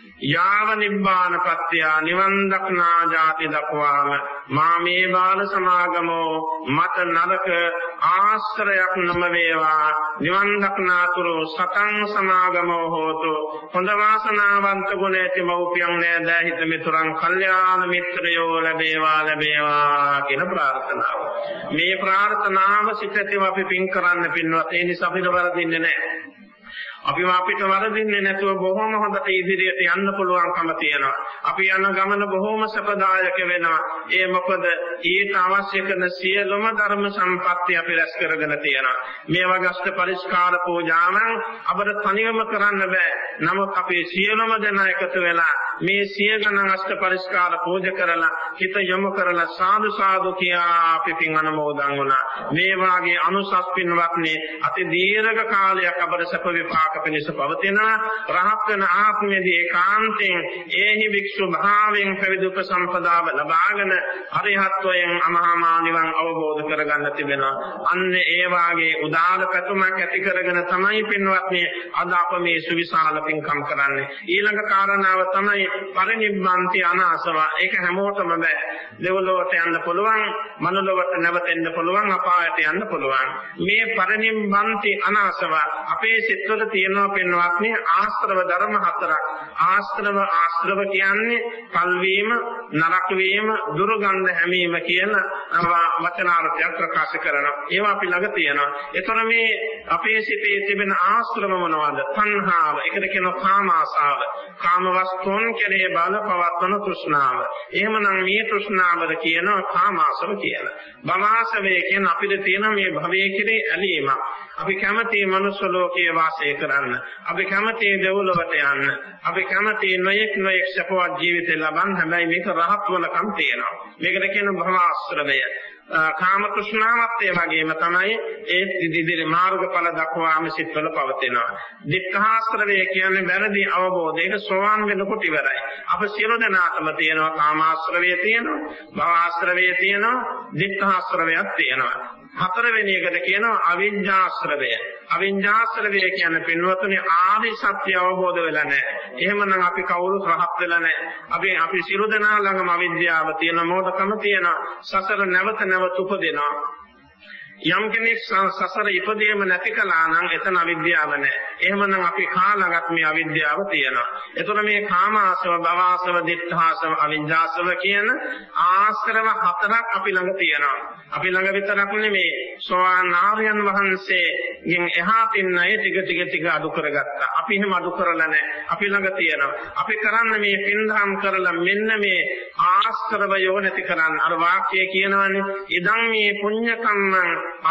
A: යාව නිබ්බානපත්‍ය නිවන් දක්නා ජාති දක්වාම මා මේ බාල සමාගමෝ මත නරක ආශ්‍රයක් නොම වේවා. නිවන් දක්නාතුරු සතං සමාගමෝ හෝතු. හොඳ වාසනාවන්ත ගුණ ඇති මව්පියන් නෑදෑ හිත මිතුරන් කල්යාණ මිත්‍රයෝ ලැබේවා ලැබේවා කියන ප්‍රාර්ථනාව. මේ ප්‍රාර්ථනාව සිතේව අපි පින් කරන්න පින්වත්. ඒ නිසා අපිට වරදින්නේ නැහැ. අපි අපිට වරදින්නේ නැතුව බොහොම හොඳට ඉදිරියට යන්න පුළුවන්කම තියෙනවා. අපි යන ගමන බොහොම සපදායක වෙනවා. ඒ මොකද ඊට අවශ්‍ය කරන සියලුම ධර්ම සම්පත්‍ය අපි රැස් කරගෙන තියෙනවා. මේ වගස්ත පරිස්කාර පූජාවන් අපිට තනියම කරන්න බෑ. නමුත් අපි සියලුම දෙනා එකතු වෙලා මේ සිය ගණන් අෂ්ට පරිස්කාර පූජා කරලා හිත යොමු කරලා සාදු සාදු කියා අපි පින් අනුමෝදන් වුණා. මේ වාගේ අනුසස් පින්වත්නි අති දීර්ඝ කාලයක් අපට සප විපාක පිණිස පවතිනා. රහත් වෙන ආත්මයේදී ඒකාන්තයෙන් ඒහි වික්ෂු භාවයෙන් පැවිදි උපසම්පදාව ලබාගෙන අරිහත්වයෙන් අමහා නිවන් අවබෝධ කරගන්න තිබෙනවා. අන්න ඒ වාගේ උදාර පැතුමක් ඇති කරගෙන තමයි පින්වත්නි අද අප මේ සුවිශාල පින්කම් කරන්නේ. ඊළඟ කාරණාව තමයි පරිනිබ්බන්ති අනාසව. ඒක හැමෝටම බෑ. දෙවලොවට යන්න පුළුවන්, මනුලොවට නැවතෙන්න පුළුවන්, අපායට යන්න පුළුවන්. මේ පරිනිබ්බන්ති අනාසව අපේ සිත්වල තියෙනවා පින්වත්නි ආශ්‍රව ධර්ම හතරක්. ආශ්‍රව ආශ්‍රව කියන්නේ පල්වීම, නරක වීම, දුර්ගන්ධ හැමීම කියන වචනාර්ථයක් ප්‍රකාශ කරනවා. ඒවා අපි ළඟ තියෙනවා. ඒතර මේ අපේ සිතේ තිබෙන ආශ්‍රම මොනවද? තණ්හාව. ඒකට කියනවා කාම ආසාව. කාම වස්තුන් කෙරේ බල පවත්වන තෘෂ්ණාව. එහෙමනම් මේ තෘෂ්ණාවද කියනවා කාම ආසව කියලා. භවආසවය කියන අපිට තියෙන මේ භවයේ කෙරේ ඇලීමක්. අපි කැමති මනුෂ්‍ය ලෝකයේ වාසය කරන්න. අපි කැමති දෙව්ලොවට යන්න. අපි කැමති නොයෙක් නොයෙක් සපවත් ජීවිතය ලබන්න. හැබැයි මේක රහත් වනකම් තියෙනවා. මේකට කියන භවආශ්‍රවය. කාම තෘෂ්ණාවත් ඒ වගේම තමයි ඒ දිදිරි මාර්ගඵල දක්වාම සිත්වල පවතිනවා. දික්ඛාශ්‍රවය කියන්නේ වැරදි අවබෝධයක සෝවාන් වෙනකොට ඉවරයි. අප සියලු දෙනාටම තියෙනවා කාමාශ්‍රවය තියෙනවා, භවආශ්‍රවය තියෙනවා, දික්ඛාශ්‍රවයක් තියෙනවා. හතරවෙනි එකට කියනවා අවිඤ්ඤාශ්‍රවය. අවිඤ්ඤාශ්‍රවය කියන්නේ පින්වතුනි ආදි සත්‍ය අවබෝධ වෙලා නැහැ. එහෙමනම් අපි කවුරුත් රහත් වෙලා නැහැ. අපි අපි සියලු දෙනා ළඟම අවිද්‍යාව තියෙන මොඩකම තියෙන සසර නැවත නැවත උපදිනවා. යම් කෙනෙක් සසර ඉපදීම නැති කළා නම් එතන අවිද්‍යාව නැහැ. එහෙමනම් අපි කාලගත මේ අවිද්‍යාව තියෙනවා. එතකොට මේ කාමාසව, භවආසව, දිඨාසව, අවිඤ්ඤාසව කියන ආශ්‍රව හතරක් අපි ළඟ තියෙනවා. අපි ළඟ විතරක් නෙමේ සෝවාන් ආර්යයන් වහන්සේගෙන් එහා පින්න ඒ ටික ටික ටික අඩු කරගත්තා. අපි එහෙම අඩු කරලා නැහැ. අපි ළඟ තියෙනවා. අපි කරන්න මේ පින්දහම් කරලා මෙන්න මේ ආශ්‍රවයෝ නැති කරන්න. අර වාක්‍යය කියනවානේ ඉදං මේ පුඤ්ඤ කම්මං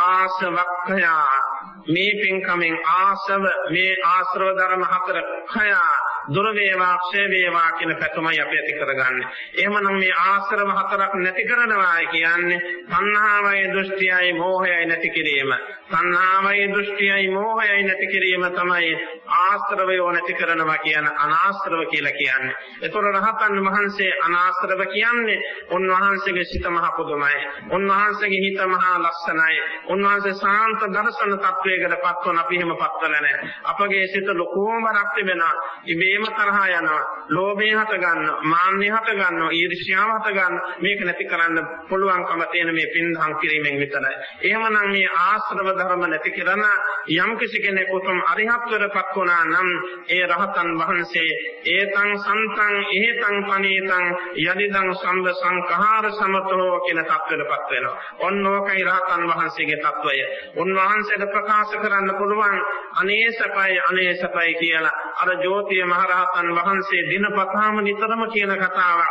A: ආසවක්ඛයා මේ පින්කමෙන් ආසව මේ ආශ්‍රව ධර්ම හතර khය දුර වේවා ක්ෂය වේවා කියන පැතුමයි අපි ඇති කරගන්නේ. එහෙමනම් මේ ආශ්‍රව හතරක් නැති කරනවා කියන්නේ තණ්හාවයි දෘෂ්ටියයි මෝහයයි නැති කිරීම. තණ්හාවයි දෘෂ්ටියයි මෝහයයි නැති කිරීම තමයි ආශ්‍රවය නැති කරනවා කියන අනාශ්‍රව කියලා කියන්නේ. ඒතොර රහතන් වහන්සේ අනාශ්‍රව කියන්නේ උන්වහන්සේගේ සිත මහ පුදුමයි. උන්වහන්සේගේ හිත මහ ලස්සනයි. උන්වහන්සේ සාන්ත දර්ශන තත්වයකට පත්වන අපි එහෙම පත්වල නැහැ. අපගේ සිත ලොකෝම රක් තිබෙනවා. ඉබේම තරහා යනවා. ලෝභය හට ගන්නවා. මාන්නය හට ගන්නවා. ඊර්ෂ්‍යාව හට ගන්නවා. මේක නැති කරන්න පුළුවන්කම තියෙන මේ පින්දහම් කිරීමෙන් විතරයි. එහෙමනම් මේ ආශ්‍රව ධර්ම නැති කරන යම් කිසි කෙනෙක් උතුම් අරිහත්වරපත් වුණා නම් ඒ රහතන් වහන්සේ ඒතං සන්තං එහෙතං පනීතං යදිදං සම්බ සංඛාර සමතෝ කියන තත්ත්වයටපත් වෙනවා. ඔන්නෝකයි රහතන් වහන්සේගේ තත්වය. උන්වහන්සේට ප්‍රකාශ කරන්න පුළුවන් අනේසපයි අනේසපයි කියලා. අර ජෝතිය මහරහතන් වහන්සේ දිනපතාම නිතරම කියන කතාවක්.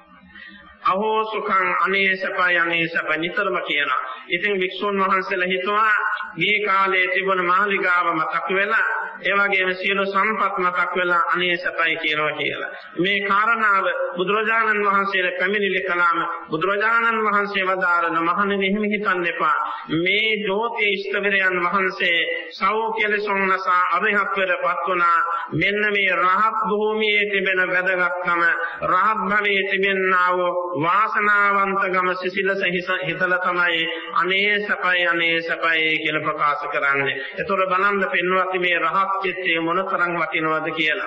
A: අහෝ සුඛං අනේසපයි අනේසපයි නිතරම කියනවා. ඉතින් වික්ෂුන් වහන්සේලා හිතුවා මේ කාලේ තිබුණ මාලිගාව මතක් වෙලා ඒ වගේම සියලු සම්පත් මතක් වෙලා අනේසපයි කියනවා කියලා. මේ කාරණාව බුදුරජාණන් වහන්සේට පැමිණිලි කළාම බුදුරජාණන් වහන්සේ වදාරන මහණෙනි එහෙම හිතන්න එපා. මේ ජෝතිය ඉෂ්ඨවිරයන් වහන්සේ සෞඛ්‍යලසොන්නස අරිහත්වරපත් වුණා. මෙන්න මේ රහත් භූමියේ තිබෙන වැදගත්කම රහත් භවයේ තිබෙනා වූ වාසනාවන්තගම සිසිලස හිතලා තමයි අනේසපයි අනේසපයි කියලා ප්‍රකාශ කරන්නේ. ඒතොර බලන්න පින්වත්නි මේ රහත් චිත්තය මොනතරම් වටිනවද කියලා.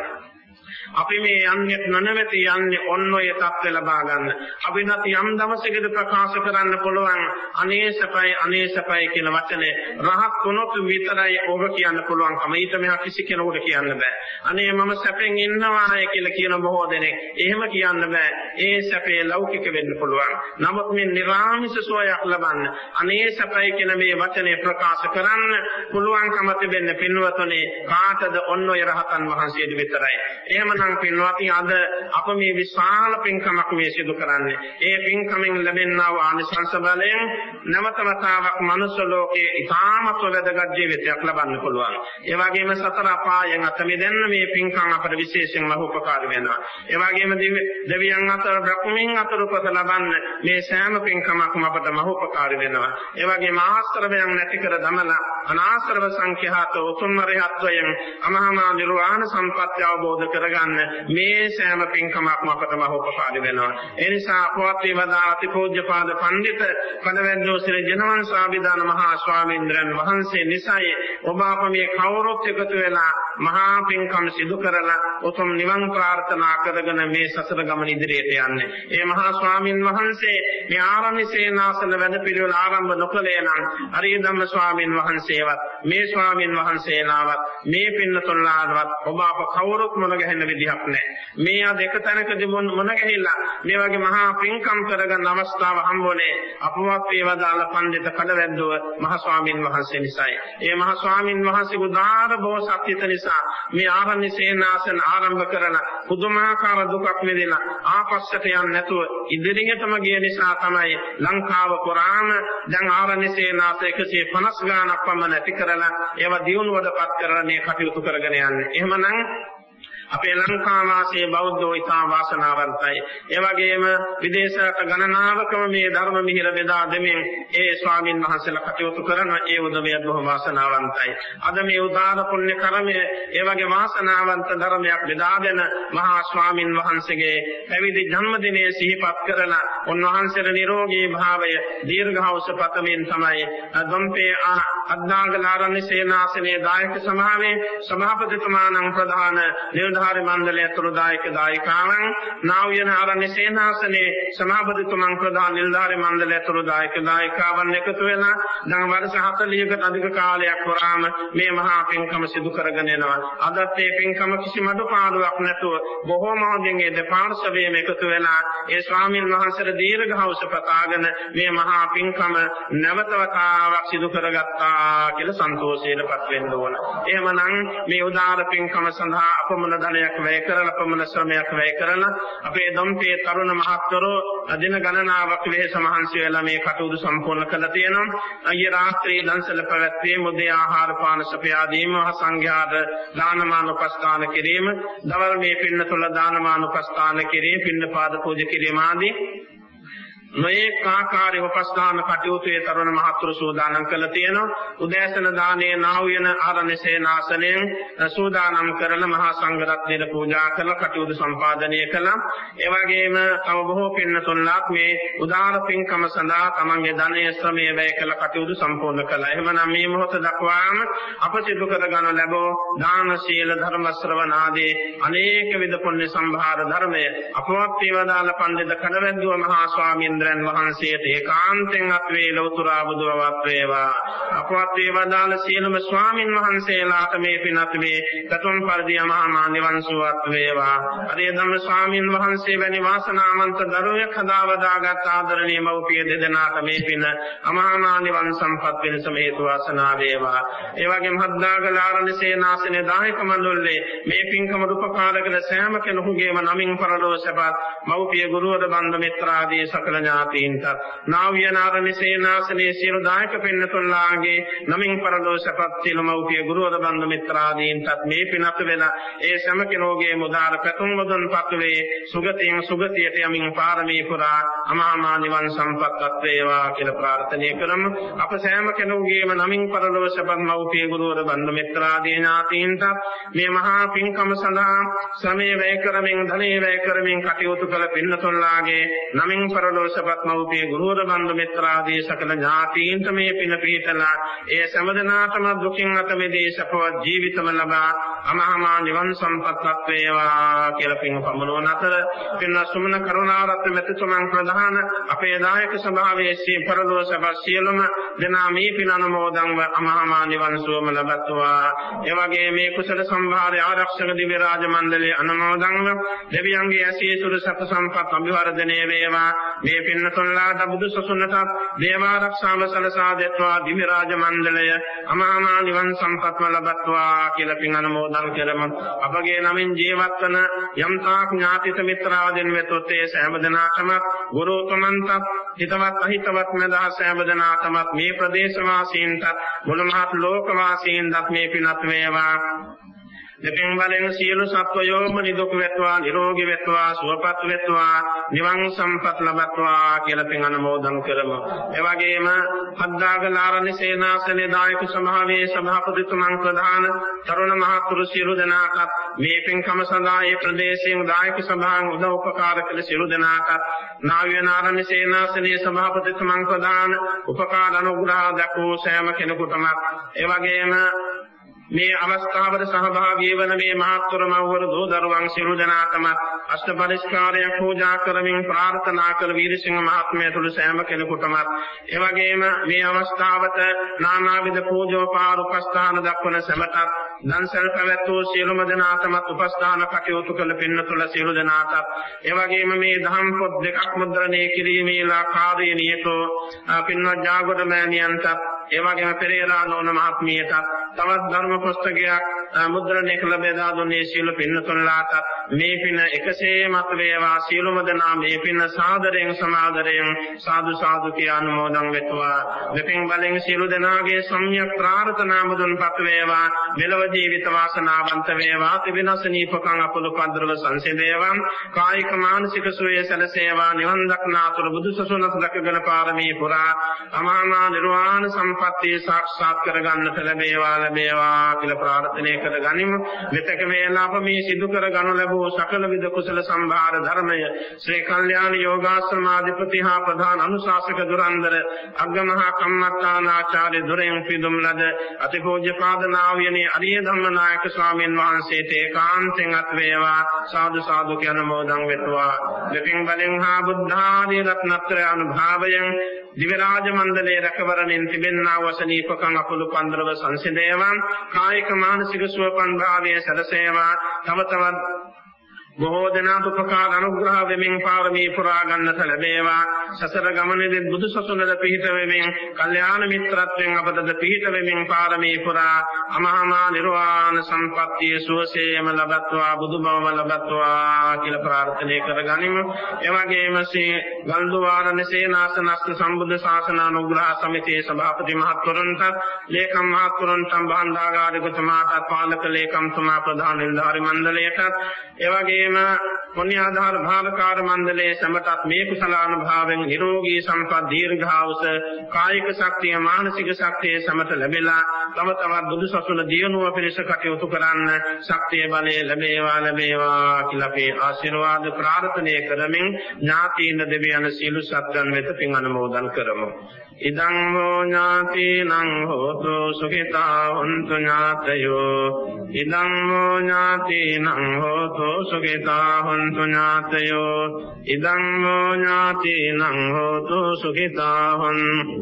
A: අපි මේ යන්නේ නොනවති යන්නේ ඔන්න ඔය තත්ත්ව ලබා ගන්න. අපි නැති යම් දවසකදී ප්‍රකාශ කරන්න පුළුවන් අනේසපයි අනේසපයි කියන වචනේ රහත් වුණොත් විතරයි ඔබ කියන්න පුළුවන්කම. ඊට මෙහා කිසි කෙනෙකුට කියන්න බෑ. අනේ මම සැපෙන් ඉන්නවා කියලා කියන බොහෝ දෙනෙක් එහෙම කියන්න බෑ. ඒ සැපේ ලෞකික වෙන්න පුළුවන්. නමුත් මේ නිර්ආමිෂ සෝයක් ලබන්න අනේසපයි කියන මේ වචනේ ප්‍රකාශ කරන්න පුළුවන්කම තිබෙන්නේ පින්වතුනි කාටද ඔන්න ඔය රහතන් වහන්සේට විතරයි. එහෙමනම් පින්වත්නි අද අප මේ විශාල පින්කමක් මේ සිදු කරන්නේ. ඒ පින්කමෙන් ලැබෙනා වූ ආනිසංස බලයෙන් නැවත වතාවක් මනුෂ්‍ය ලෝකයේ ඉතාමත් වැදගත් ජීවිතයක් ලබන්න පුළුවන්. ඒ වගේම සතර අපායන් අත මිදෙන්න මේ පින්කම් අපට විශේෂයෙන්ම උපකාරී වෙනවා. ඒ වගේම දෙවියන් අතර බ්‍රහ්මයන් අතර උපත ලබන්න මේ සෑම පින්කමක්ම අපට මහෝපකාරී වෙනවා. ඒ වගේම ආශ්‍රවයන් නැති කර දමලා අනාශ්‍රව සංඛ්‍යාත උතුම් රහත්වයන් අමහා නිර්වාණ සම්පත්‍ය අවබෝධ කරගන්න මේ සෑම පින්කමක්ම අපට මහෝපකාරී වෙනවා. ඒ නිසා අපවත් වේවදා අතිපූජ්‍යපාද පඬිත කඩවැද්දෝ ශ්‍රී ජනවංශාභිදාන මහා ස්වාමීන්ද්‍රයන් වහන්සේ නිසයි ඔබ අප මේ කවුරුත් එකතු වෙලා මහා පින්කම් සිදු කරලා උතුම් නිවන් ප්‍රාර්ථනා කරගෙන මේ සසර ගමන ඉදිරියට යන්නේ. ඒ මහා ස්වාමීන් වහන්සේ මේ ආරණ්‍ය සේනාසන වැඩ පිළිවෙල ආරම්භ නොකළේ නම් හරිය ධම්ම ස්වාමීන් වහන්සේවත් මේ ස්වාමීන් වහන්සේලාවත් මේ පින්නතුන්ලාවත් ඔබ අප කවුරුත් මොන ගැහෙන්න විදිහක් නැහැ. මේ අද එක තැනකදී මොන ගැහිලා මේ වගේ මහා පින්කම් කරගන්න අවස්ථාව හම්බුනේ අපවත් වේවදාල පඬිත කඩවැද්දෝ මහ ස්වාමීන් වහන්සේ නිසායි. ඒ මහ ස්වාමින් වහන්සේ උදාාර බෝසත් හිත නිසා මේ ආරණ්‍ය සේනාසන ආරම්භ කරන පුදුමාකාර දුකක් විඳින ආපස්සට යන්නේ නැතුව ඉදිරියටම ගිය නිසා තමයි ලංකාව පුරාම දැන් ආරණ්‍ය සේනාස එකසිය පනස් ගානක් පමණ ඇති කරලා ඒවා දියුණුවටපත් කරලා මේ කටයුතු කරගෙන යන්නේ. එහෙමනම් අපේ ලංකා වාසී බෞද්ධෝ ඉතා වාසනාවන්තයි. ඒ වගේම විදේශයට ගණනාවකම මේ ධර්ම මිහිර බෙදා දෙමින් ඒ ස්වාමින් වහන්සේලා කටයුතු කරන ඒ උදවියත් බොහොම වාසනාවන්තයි. අද මේ උදාන පුණ්‍ය කර්මය ඒ වගේ වාසනාවන්ත ධර්මයක් බෙදාගෙන මහා ස්වාමින් වහන්සේගේ පැවිදි ජන්මදිනයේ සිහිපත් කරන උන්වහන්සේගේ නිරෝගී භාවය දීර්ඝායුෂ පතමින් තමයි දොම්පේ අද්දාගලාරණ්‍ය සේනාසනයේ දායක සභාවේ සභාපතිතුමාණන් ප්‍රධාන නිලධාරි මණ්ඩලය ඇතුළු දායක දායිකාවන් නාවියන ආරණ්‍ය සේනාසනයේ සභාපතිතුමන් ප්‍රධාන නිලධාරි මණ්ඩලය ඇතුළු දායක දායිකාවන් එකතු වෙලා දැන් වර්ෂ හතළිහකට අධික කාලයක් පුරාම මේ මහා පින්කම සිදු කරගෙන යනවා. අදත් මේ පින්කම කිසිම අඩුපාඩුවක් නැතුව බොහෝම හොඳින් ඒ දෙපාර්ශවයේම එකතු වෙලා ඒ ස්වාමීන් වහන්සේට දීර්ඝායුෂ පතාගෙන මේ මහා පින්කම නැවත වතාවක් සිදු කරගත්තා කියලා සන්තෝෂයටපත් වෙන්න ඕන. එහෙමනම් මේ උදාාර පින්කම සඳහා අපමණ ධනයක් වැය කරලා අපමණ ශ්‍රමයක් වැය කරලා අපේ දොම්පේ තරුණ මහත්වරෝ දින ගණනාවක් වෙහෙස මහන්සි වෙලා මේ කටයුතු සම්පූර්ණ කළා තියෙනවා. ඊයේ රාත්‍රියේ දන්සල පැවැත්වීම උදේ ආහාර පාන සපයා දීම සංඝයාට දානමාන උපස්ථාන කිරීම දවල් මේ පින්නතුල දානමාන උපස්ථාන කිරීම පින්නපාද පූජා කිරීම ආදී මේ කාකාරී උපස්ථාන කටයුතු ඒ තරුණ මහත්තුරු සූදානම් කළා තියෙනවා. උදෑසන දානේ නාවියන ආරණ්‍ය සේනාසනයෙන් සූදානම් කරලා මහා සංඝ රත්නයට පූජා කරලා කටයුතු සම්පාදනය කළා. ඒ වගේම තව බොහෝ පින්නතුන්ලාත් මේ උදාාර පින්කම සඳහා තමන්ගේ ධනය ශ්‍රමය වැය කළ කටයුතු සම්පූර්ණ කළා. එහෙමනම් මේ මොහොත දක්වාම අප සිදු කර ගන්න ලැබෝ දාන සීල ධර්ම ශ්‍රවණ ආදී අනේක විද පුණ්‍ය සම්භාර ධර්මය අපවත් වේවදාල පඬිත කඩවැද්දුව මහා ස්වාමීන් වහන්සේට ඒකාන්තෙන් අත් වේ ලෞතුරා බුදුවවත් වේවා. අපවත් වේවදාල සියලුම ස්වාමින් වහන්සේලාට මේ පිනත් වේ කතුම් පරිදි මහා නිවන් සුවත් වේවා. අදේ ධම්ම ස්වාමින් වහන්සේ වැනි වාසනාවන්ත දරුවෙක් හදාවදාගත් ආදරණීය මව්පිය දෙදෙනාට මේ පින අමහා නිවන් සම්පත් වෙනසම හේතු වාසනා වේවා. ඒ වගේම හද්දාගල ආරණ්‍ය සේනාසනයේ දායක මණ්ඩලයේ මේ පින්කම උපකාර කළ සෑම කෙනෙකුගේම නමින් පරලෝසපත් මව්පිය ගුරුවර බන්ධ මිත්‍රාදී සකල ඥාතීන්ට නාවියන ආරණ්‍ය සේනාසනයේ සියලු දායක පින්නතුන්ලාගේ නමින් පරලෝසපත් සියලු මව්පිය ගුරුවර බන්ධ මිත්‍රාදීන්ට මේ පිනත් වෙලා ඒ සෑම කෙනෙකුගේ මුදාර පැතුම් මුදුන්පත් වේ සුගතියෙන් සුගතියට යමින් පාරමී පුරා අමහා නිවන් සම්පත්ත් වේවා කියලා ප්‍රාර්ථනා කරමු. අප සෑම කෙනෙකුගේම නමින් පරලෝසපත් මව්පිය ගුරුවර බන්ධ මිත්‍රාදී ඥාතීන්ට මේ මහා පින්කම සඳහා ශ්‍රමය වැය කරමින් ධනය වැය කරමින් කටයුතු කළ පින්නතුන්ලාගේ නමින් පරලෝසපත් මව්පිය ගුරුවර බන්ධ මිත්‍රාදී සකල ඥාතීන්ට මේ පින පිහිටලා ඒ සමදනාතම දුකින් අත මිදී සපවත් ජීවිතම ලබා අමහා නිවන් සම්පත්ත් වේවා කියලා පින් පමුණුවන අතර පින්න සුමන කරුණාරත්න මෙතුමන් ප්‍රධාන අපේ දායක සභාවේ සී පරලෝසපත් සියලුම දෙනා මේ පින අනුමෝදන්ව අමහා නිවන් සුවම ලබත්වා. ඒ වගේ මේ කුසල සම්භාරය ආරක්ෂක දිව්‍ය රාජ මණ්ඩලයේ අනුමෝදන්ව දෙවියන්ගේ ඇසීසුරු සප සම්පත් අභිවර්ධනය වේවා. මේ පින්නතුන්ලාට බුදු සසුනට දේවාරක්ෂාව සලසා දෙත්වා දිව්‍ය රාජ මණ්ඩලය අමහා නිවන් සම්පත්ම ලබත්වා කියලා පින් අනුමෝදන් කරමු. අපගේ නමින් ජීවත් වන යම්තාක් ඥාතිත මිත්‍රාදීන් වෙතොත් ඒ සෑම දෙනාටම ගුරුතුමන්ට හිතවත් අහිතවත් මැදහත් සෑම දෙනාටම මේ ප්‍රදේශ වාසීන්ට මුළු මහත් ලෝක වාසීන්ට මේ පිනත් වේවා. දෙපින් වලින් සියලු සත්වයෝම නිදුක් වෙත්වා නිරෝගී වෙත්වා සුවපත් වෙත්වා නිවන් සම්පත් ලබත්වා කියලා පින් අනුමෝදන් කරමු. ඒ වගේම හද්දාගල ආරණ්‍ය සේනාසනයේ දායක සභාවේ සභාපතිතුමන් ප්‍රධාන තරුණ මහත්තුරු සියලු දෙනාට මේ පින්කම සඳහා ඒ ප්‍රදේශයෙන් දායක සභාවන් උදව් උපකාර කළ සියලු දෙනාට නාවියන ආරණ්‍ය සේනාසනයේ සභාපතිතුමන් ප්‍රධාන උපකාර අනුග්‍රහ දක්වූ සෑම කෙනෙකුටම ඒ වගේම මේ අවස්ථාවට සහභාගී වන මේ මහත්වර මව්වරු දූ දරුවන් සියලු දෙනාටම අෂ්ට පරිස්කාරයක් පූජා කරමින් ප්‍රාර්ථනා කළ වීරසිංහ මහත්මයා තුළු සෑම කෙනෙකුටම ඒ වගේම මේ අවස්ථාවට නානාවිධ පූජෝපහාර උපස්ථාන දක්වන සැමටත් දන්සල් පැවැත්වූ සියලුම දෙනාටම උපස්ථාන කටයුතු කළ පින්නතුල සියලු දෙනාටත් ඒ වගේම මේ දහම් පොත් දෙකක් මුද්‍රණය කිරීමේලා කාර්යය නියතෝ පින්වත් ජාගොඩ මෑණියන්ට ඒ වගේම පෙරේරා නෝන මහත්මියටත් තවත් ධර්ම පුස්තකයක් මුද්‍රණය කළ බෙදා දුන්නේ සියලු පින්නතුන්ලාට මේ පින එකසේ මත වේවා සියලුම දෙනා මේ පින සාදරයෙන් සමාදරයෙන් සාදු සාදු කියා අනුමෝදන් වෙත්වා දෙපින් බලෙන් සියලු දෙනාගේ සම්‍යක් ප්‍රාර්ථනා මුදුන්පත් වේවා මෙලව ජීවිත වාසනාවන්ත වේවා තිබෙනසනීපකම් අපල පද්‍රව සංසිදේවා කායික මානසික සුවය සැලසේවා නිවන් දක්නාතුරු බුදු සසුනත් දක්වගෙන පාරමී පුරා අමාමා නිර්වාණ සම්පත්තිය සාක්ෂාත් කරගන්නට ලැබේවා ලැබේවා කියලා ප්‍රාර්ථනා කර ගනිමු. මෙතක වේලා අප මේ සිදු කර ගනු ලැබූ සකල විද කුසල සම්භාර ධර්මය ශ්‍රී කල්යාණ යෝගාශ්‍රමාධිපති හා ප්‍රධාන අනුශාසක දුරන්දර අග්ගමහා කම්මත්තානාචාර්ය දුරෙන් පිදුම් ලද අතිපූජ්‍යපාද නාවියනේ අරිය ධම්මනායක ස්වාමීන් වහන්සේට ඒකාන්තෙන් අත් වේවා සාදු සාදු කියන මොදන් වෙත්වා. දෙපින් බලෙන් හා බුද්ධාදී රත්නත්‍රය අනුභවයෙන් දිව්‍ය රාජ මණ්ඩලයේ රැකවරණින් තිබෙනා වසනීපකම් අපලු පන්දරව සංසිදේවා කායික මානසික සුවපන් භාවයේ සැලසේවා තව තවත් බොහෝ දෙනාට උපකාර අනුග්‍රහ වෙමින් පාරමී පුරා ගන්නට ලැබේවා සසර ගමනේදී බුදු සසුනද පිහිට වෙමින් කල්යාණ මිත්‍රත්වයෙන් අපදද පිහිට වෙමින් පාරමී පුරා අමහා නිර්වාණ සම්පත්තිය සුවසේම ලබත්වා බුදුබවම ලබත්වා කියලා ප්‍රාර්ථනා කරගනිමු. එවැගේම ශ්‍රී ගල්දුවාරණ සේනාසනස්ත සම්බුද්ධ ශාසන අනුග්‍රහ සමිතියේ සභාපති මහත්වරුන්ට ලේකම් මහත්වරුන්ට භාණ්ඩාගාරිකතුමාට පාලක ලේකම්තුමා ප්‍රධාන නිලධාරි මණ්ඩලයට එවැගේ පුණ්‍ය ආධාර භාවකාර මණ්ඩලයේ සමටත් මේ කුසලානුභාවයෙන් නිරෝගී සම්පත් දීර්ඝායුෂ කායික ශක්තිය මානසික ශක්තිය සමට ලැබෙලා තම තවත් බුදු සසුන දියුණුව පිණිස කටයුතු කරන්න ශක්තිය බලය ලැබේවා ලැබේවා කියලා අපි ආශිර්වාද ප්‍රාර්ථනා කරමින් ඥාතීන් දෙවියන් සීල සත්‍යන් වෙත පින් අනුමෝදන් කරමු. ඉදං හෝ ඥාතිනං හෝතු සුඛිතා හොන්තු ඥාතයෝ ඉදං හෝ ඥාතිනං හෝතු සුඛිතා හොන්තු ඥාතයෝ ඉදං හෝ ඥාතිනං හෝතු සුඛිතා හොන්තු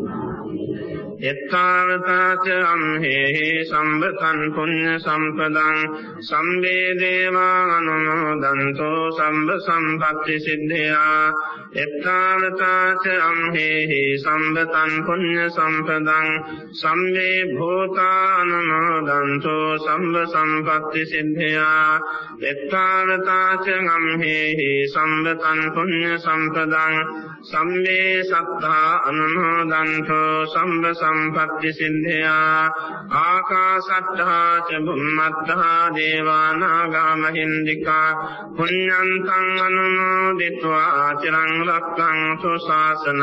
A: එත්තාවතාච අම්හෙහි සම්බතං පුඤ්ඤ සම්පදං සම්මේ දේවා අනුමෝදන්තෝ සම්බ සම්පත්ති සිද්ධියා එත්තාවතාච අම්හෙහි සම්බතං පුඤ්ඤ සම්පදං සම්මේ භූතා අනුමෝදන්තෝ සම්බ සම්පත්ති සිද්ධියා එත්තාවතාච අම්හෙහි සම්බතං පුඤ්ඤ සම්පදං සම්මේ සත්තා අනුමෝදන්තෝ සම්බ සම්පත්ති සිද්ධියා ආකාශට්ඨා ච බුම්මත්තා දේවානාගා මහින්దికා පුඤ්ඤන්තං අනුමෝදිත्वा චිරං රක්ඛන්තු ශාසනං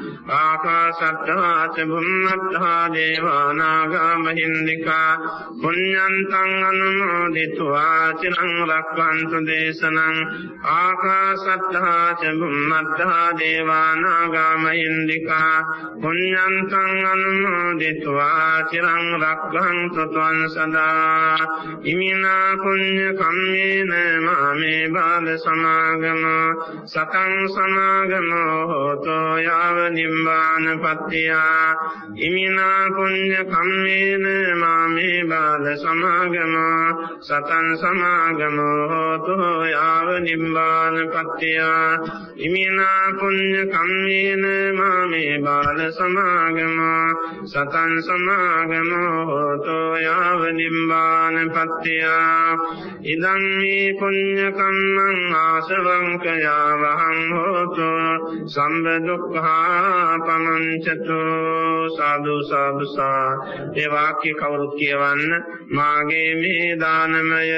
A: ආකාශට්ඨා ච බුම්මත්තා දේවානාගා මහින්దికා පුඤ්ඤන්තං අනුමෝදිත्वा චිරං රක්ඛන්තු දේශනං ආකාශට්ඨා ච බුම්මත්තා දේවානාගා මහින්దికා පුඤ්ඤන්තං අනුමෝදිත्वा චිරං රක්ඛන්තු ත්වං සදා ඉමිනා පුඤ්ඤ කම්මේන මාමේ බාල සමාගමෝ සතං සමාගමෝ හෝතෝ යාව නිම්බාන පත්තියා ඉමිනා පුඤ්ඤ කම්මේන මාමේ බාල සමාගමෝ සතං සමාගමෝ හෝතෝ යාව නිම්බාන පත්තියා ඉමිනා පුඤ්ඤ කම්මේන මාමේ බාල සමාගමෝ සතං සමාගමෝ හෝතෝ යාව නිම්බාන පත්තියා ඉදං මේ පුඤ්ඤ කම්මං ආසවංකයා වහං හෝතෝ සම්බ දුක්ඛා පමංචතු සාදු සාදු සා ඒ වාක්‍ය කවුරුත් කියවන්න මාගේ මේ දානමය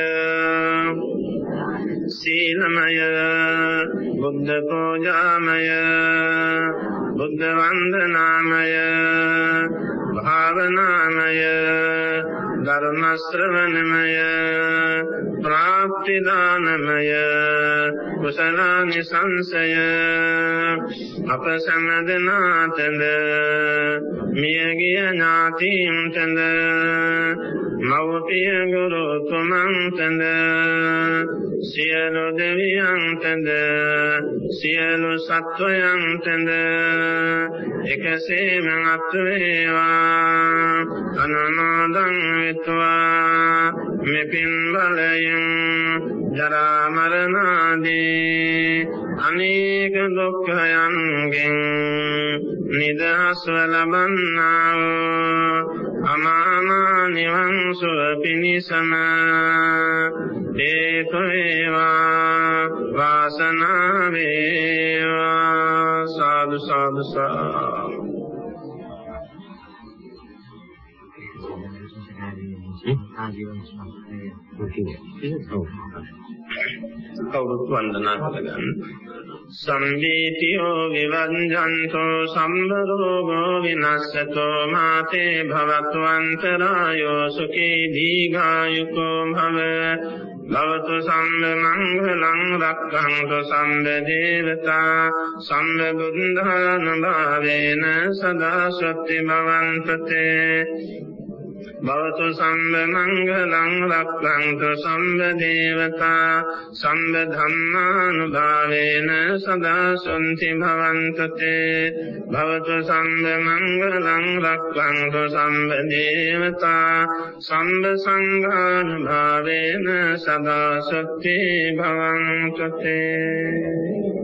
A: සීලමය බුද්ධ පූජාමය බුද්ධ වන්දනාමය භාවනාමය ධර්ම ශ්‍රවණමය ප්‍රාප්තිදානමය කුසලානි සංසය අප සම්මදනාතඳ මියගිය ඥාතීන්තඳ මව්පිය ගුරු තුමන්තඳ සියලු දෙවියන්තඳ සියලු සත්වයන්තඳ එකසේම අත් වේවා අනුමෝදන් වෙත්වා මෙපින් බලයෙන් ජරා මරණ ආදී අනේක දුක්ඛයන්ගෙන් නිදහස්ව ලබන්නා වූ අමාමා නිවන් සුව පිණිසම හේතු වේවා වාසනාව වේවා සාදු සාදු සාදු කවුරුත් වන්දනා කරගන්න. සම්බීතියෝ විවංජන්තෝ සම්බ රෝගෝ විනස්සතෝ මාතේ භවතු අන්තරායෝ සුඛී දීඝායුකෝ භව භවතු සම්බ මංගලං රක්ඛන්තු සම්බ දේවතා සම්බ බුද්ධානුභාවේන සදා සත්‍ය භවන්තතේ භවතු සම්බ මංගලං රක්ඛන්තු සම්බ දේවතා සම්බ ධම්මානුභාවේන සදා සොන්ති භවන්තතේ භවතු සම්බ මංගලං රක්ඛන්තු සම්බ දේවතා සම්බ සංඝානුභාවේන සදා සොත්ති භවන්තතේ